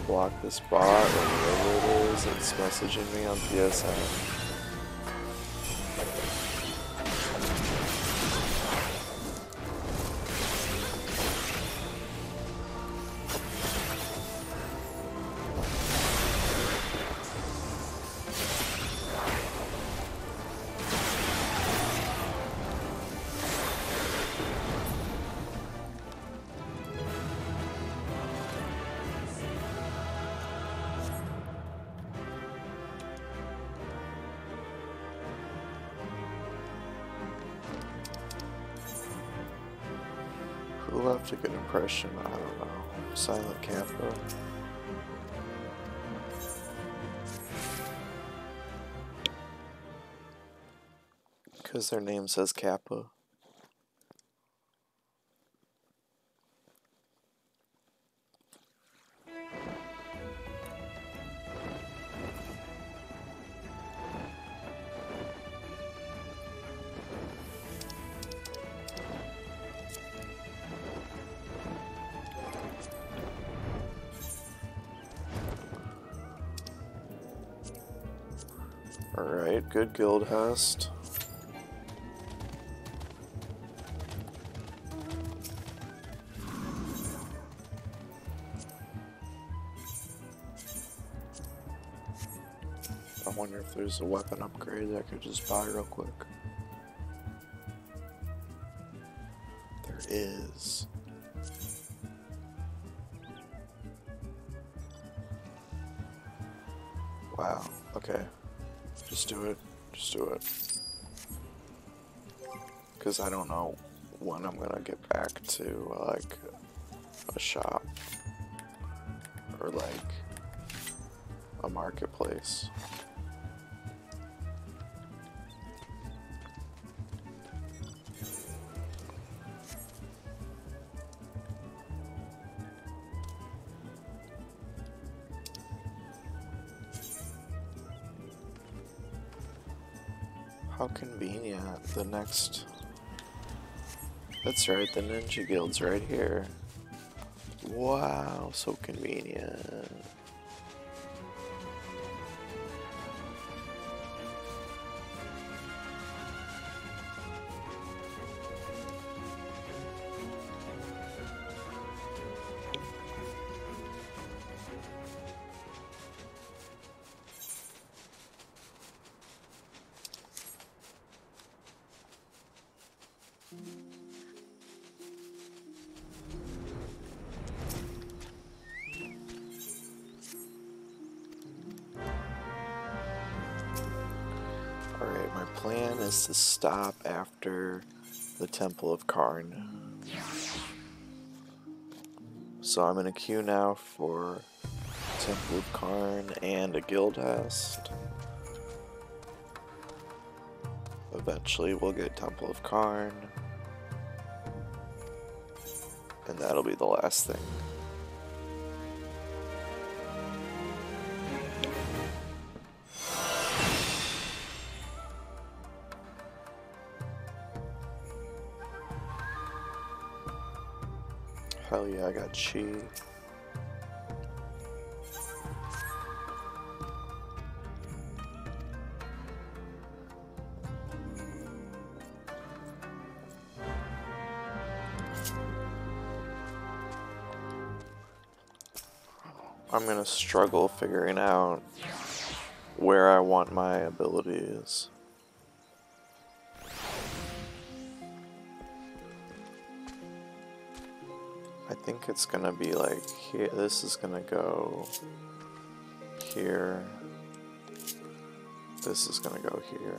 block this bot or whatever it is that's messaging me on PSN. Who left a good impression? I don't know. Silent Kappa. Because their name says Kappa. Alright, good Guildhast. I wonder if there's a weapon upgrade that I could just buy real quick. There is. Wow, okay. Just do it. Just do it. Because I don't know when I'm gonna get back to, like, a shop. Or, like, a marketplace. How convenient. The next... That's right, the Ninja Guild's right here. Wow, so convenient. Alright, my plan is to stop after the Temple of Karn. So I'm in a queue now for Temple of Karn and a Guildhast. Eventually we'll get Temple of Karn. And that'll be the last thing. Hell yeah, I got chi. I'm gonna struggle figuring out where I want my abilities. I think it's gonna be like here. This is gonna go here. This is gonna go here.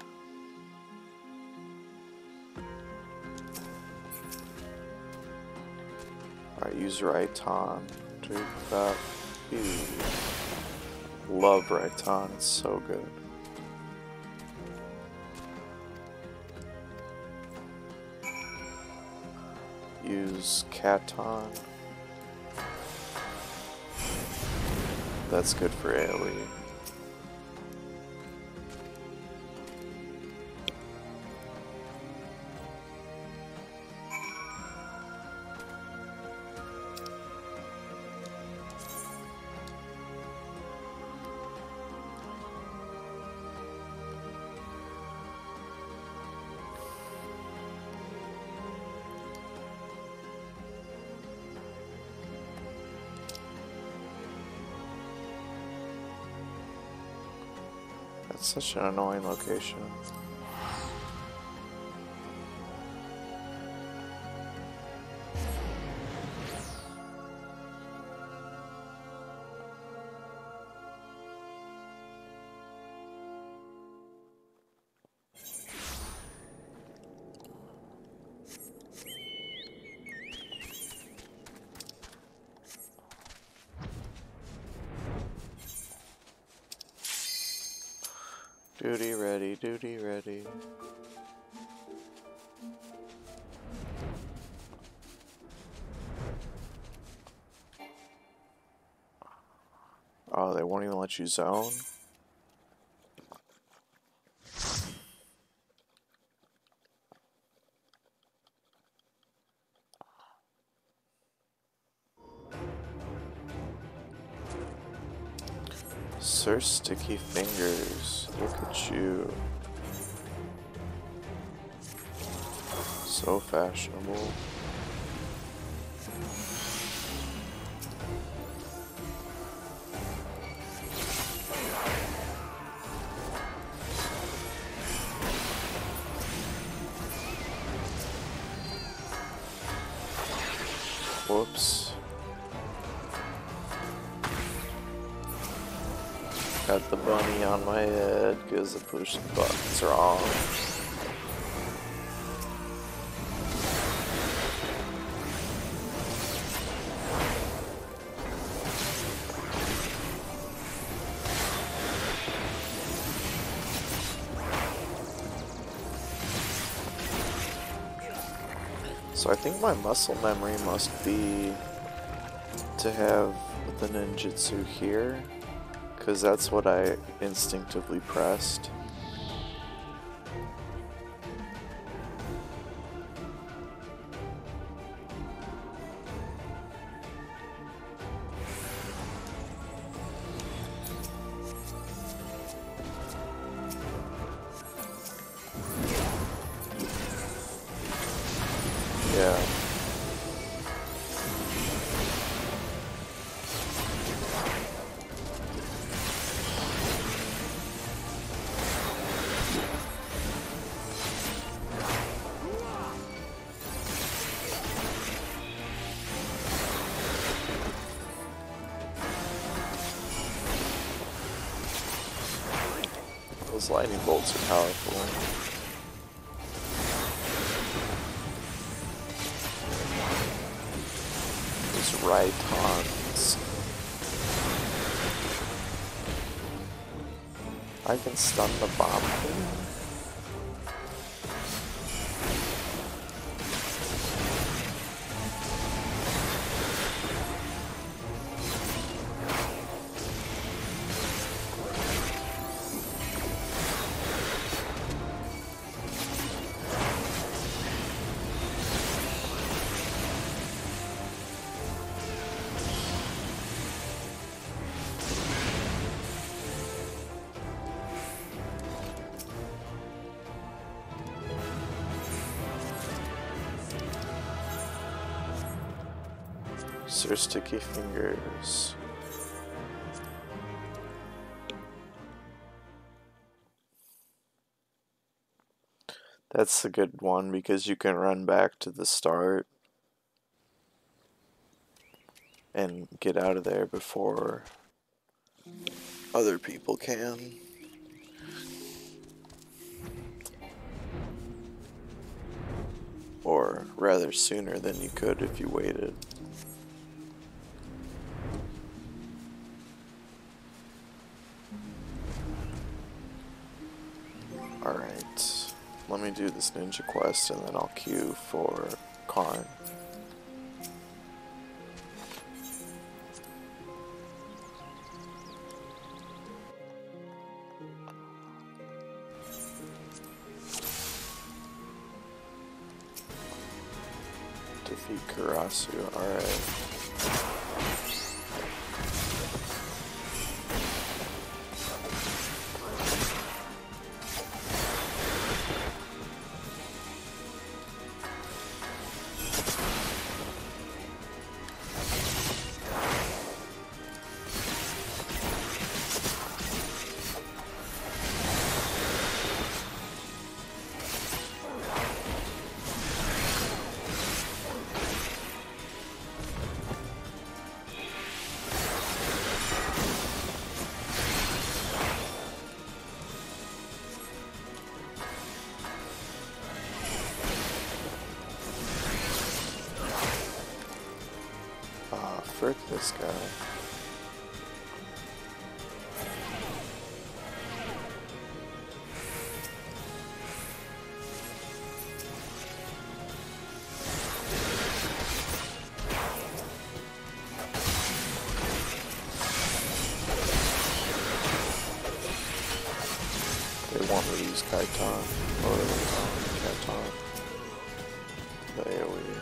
Alright, use Raiton to that. Love Raiton, it's so good. Use Katon. That's good for AoE. It's such an annoying location. Duty ready, duty ready. Oh, they won't even let you zone? Sir Sticky Fingers, look at you. So fashionable. Whoops. Got the bunny on my head because I pushed the buttons wrong. So I think my muscle memory must be to have the ninjutsu here, because that's what I instinctively pressed. Yeah. Those lightning bolts are powerful. Rhytons. I can stun the bomb thing. Sir Sticky Fingers. That's a good one because you can run back to the start and get out of there before other people can. Or rather sooner than you could if you waited. Alright, let me do this ninja quest and then I'll queue for Karn. Defeat Karasu, alright. frick this guy. They want me to use Kaiton, or Kaiton, the AoE.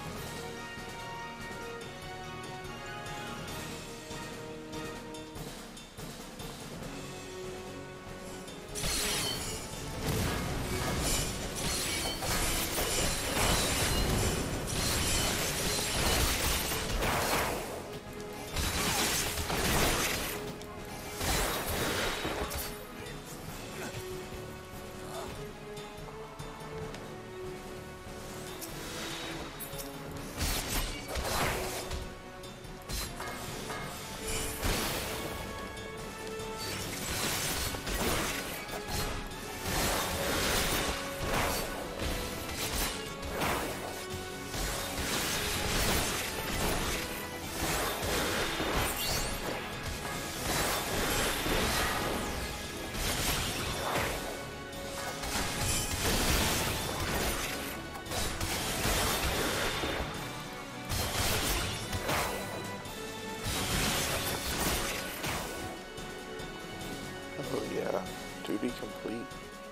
Oh yeah, duty complete.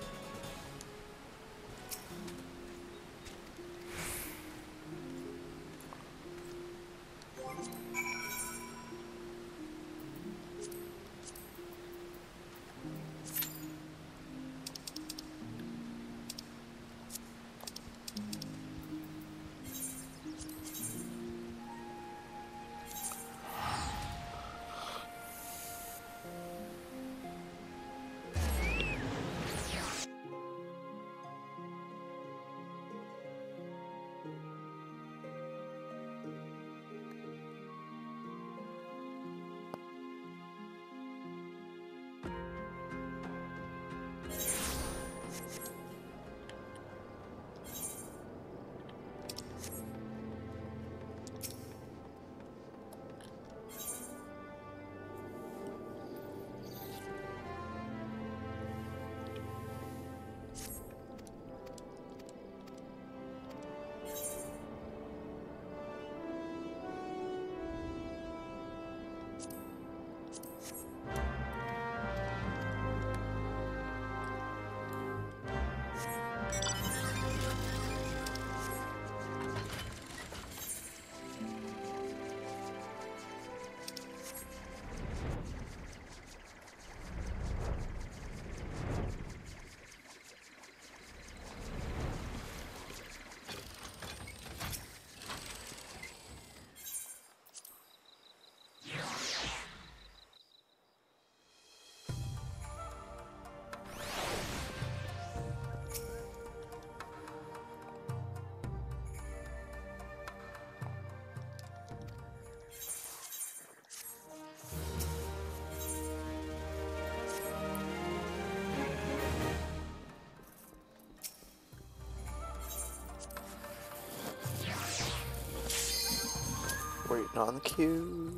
Waiting on the queue.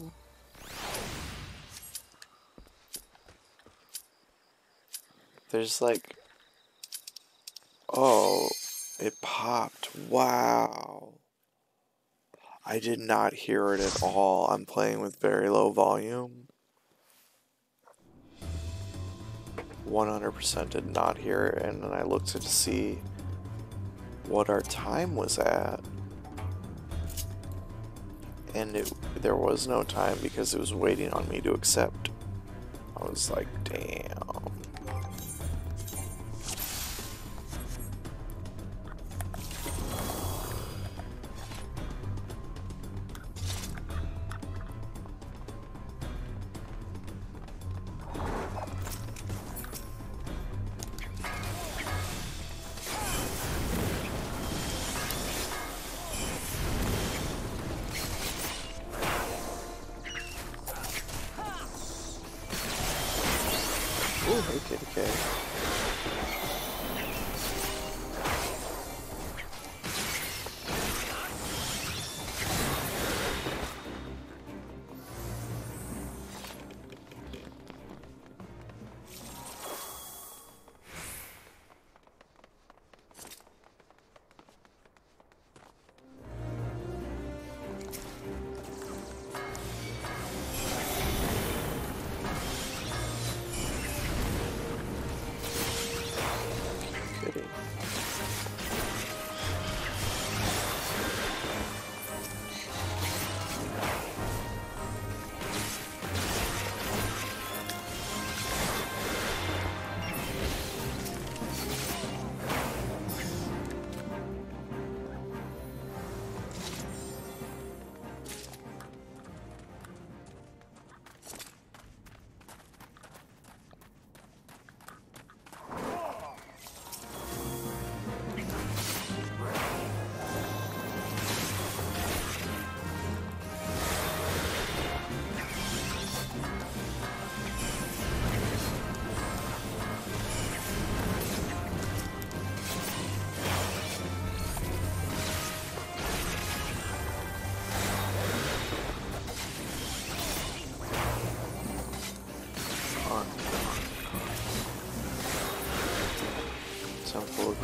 There's like... Oh, it popped. Wow. I did not hear it at all. I'm playing with very low volume. 100% did not hear it, and then I looked to see what our time was at. And there was no time because it was waiting on me to accept. I was like, damn. Ooh, okay.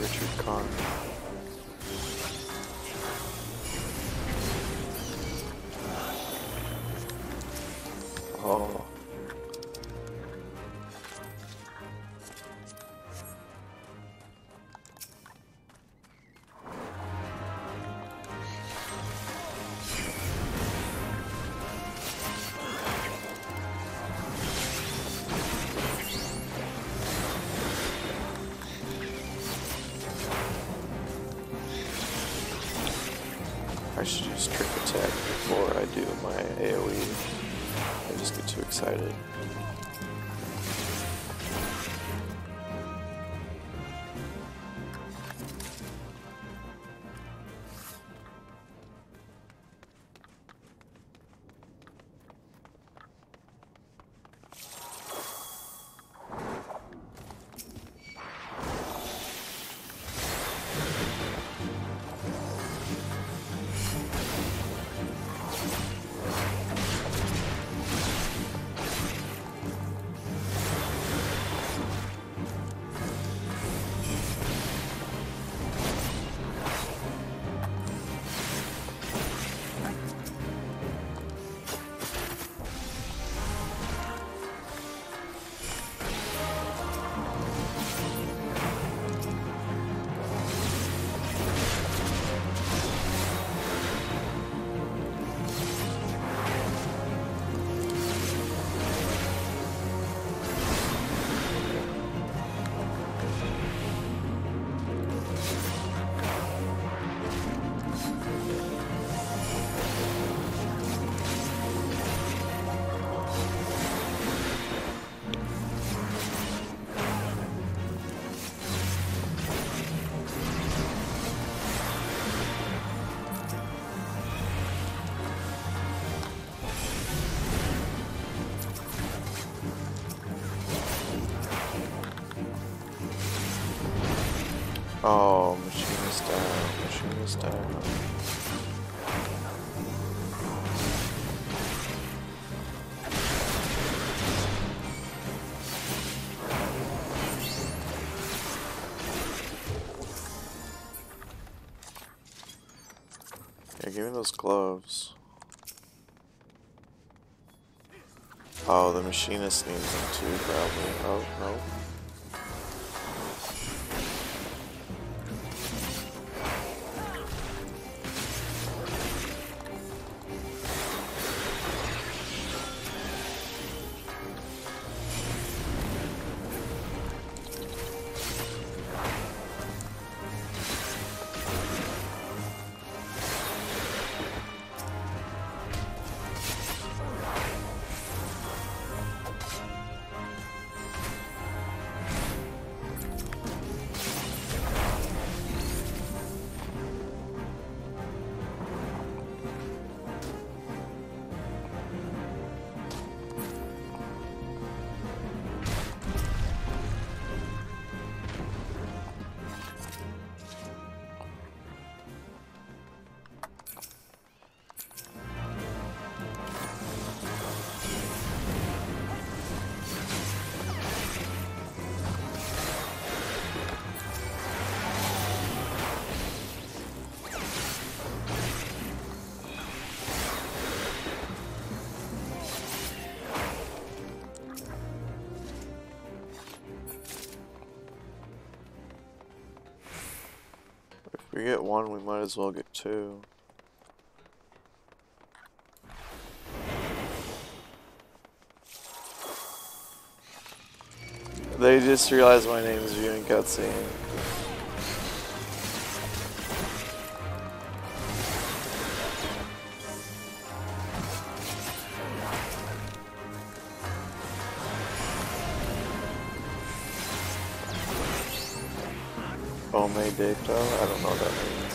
Richard Karn. Oh. I should use trick attack before I do my AoE. I just get too excited. Oh, machine is down, machine is down. Yeah, give me those gloves. Oh, the machinist needs them too, probably. Oh, no. If we get one, we might as well get two. They just realized my name is viewing cutscene. Ome Dato? I don't know what that means.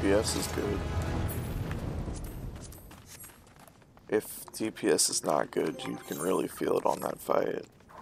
DPS is good. If DPS is not good, you can really feel it on that fight.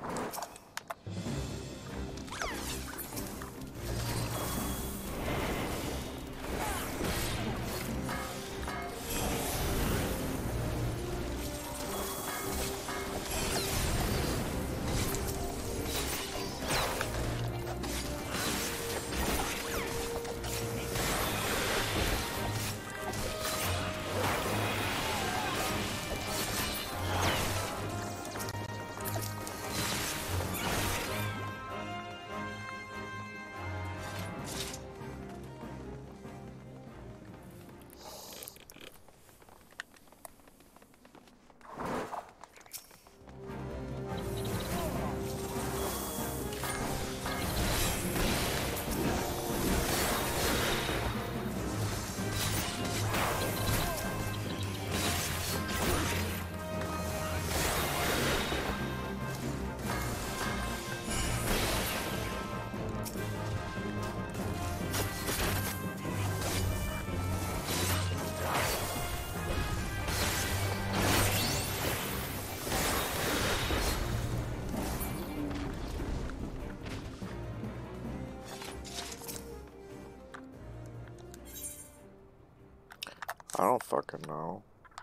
I don't fucking know.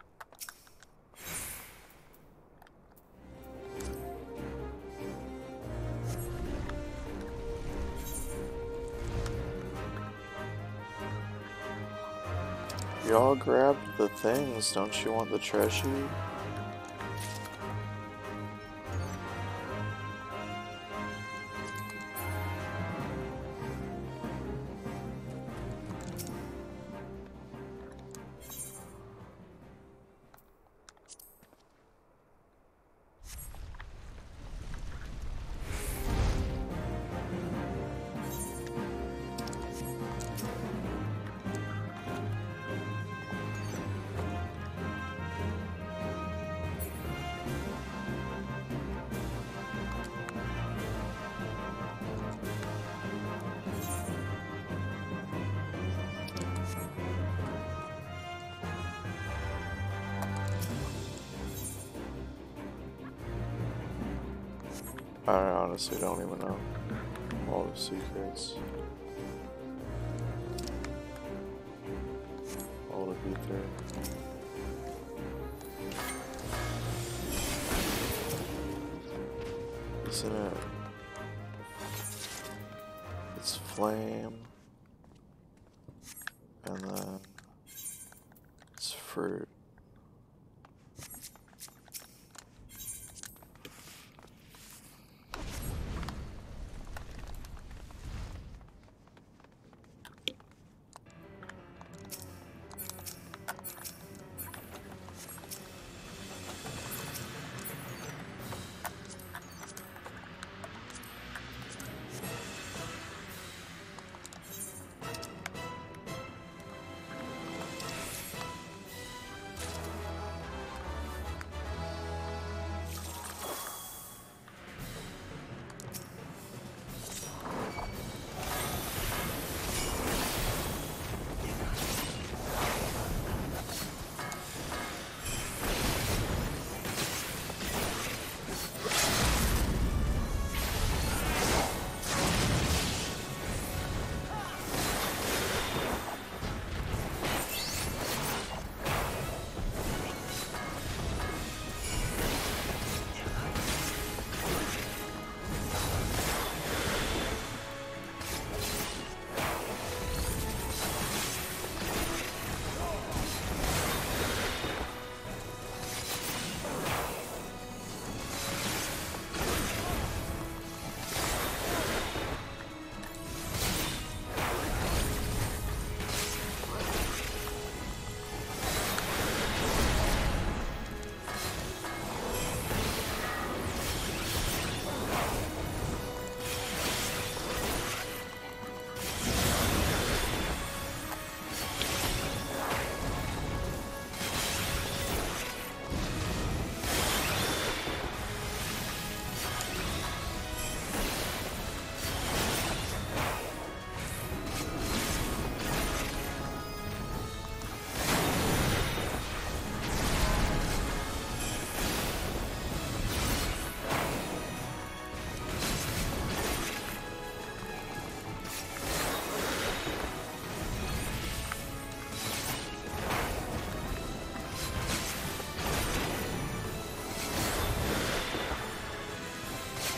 Y'all grabbed the things, don't you want the treasure? I honestly don't even know all the secrets. All to be through. Isn't it? It's flame. And then it's fruit.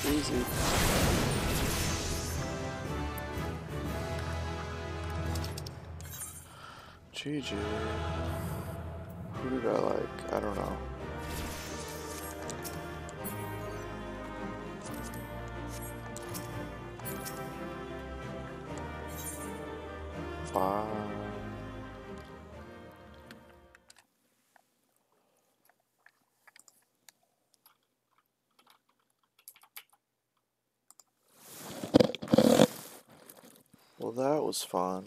Easy. GG. Who did I like? I don't know. Bye. Well, that was fun.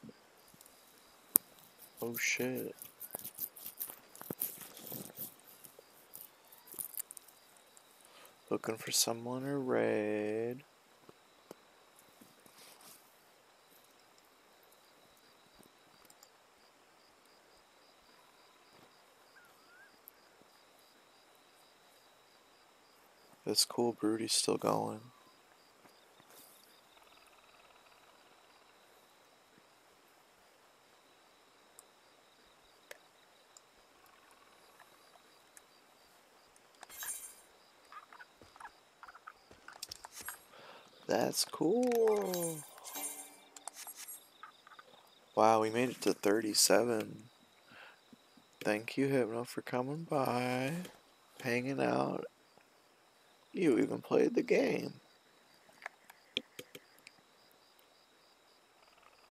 Oh shit. Looking for someone to raid. This cool Broodie's still going. That's cool. Wow, we made it to 37. Thank you, Hypno, for coming by, hanging out. You even played the game.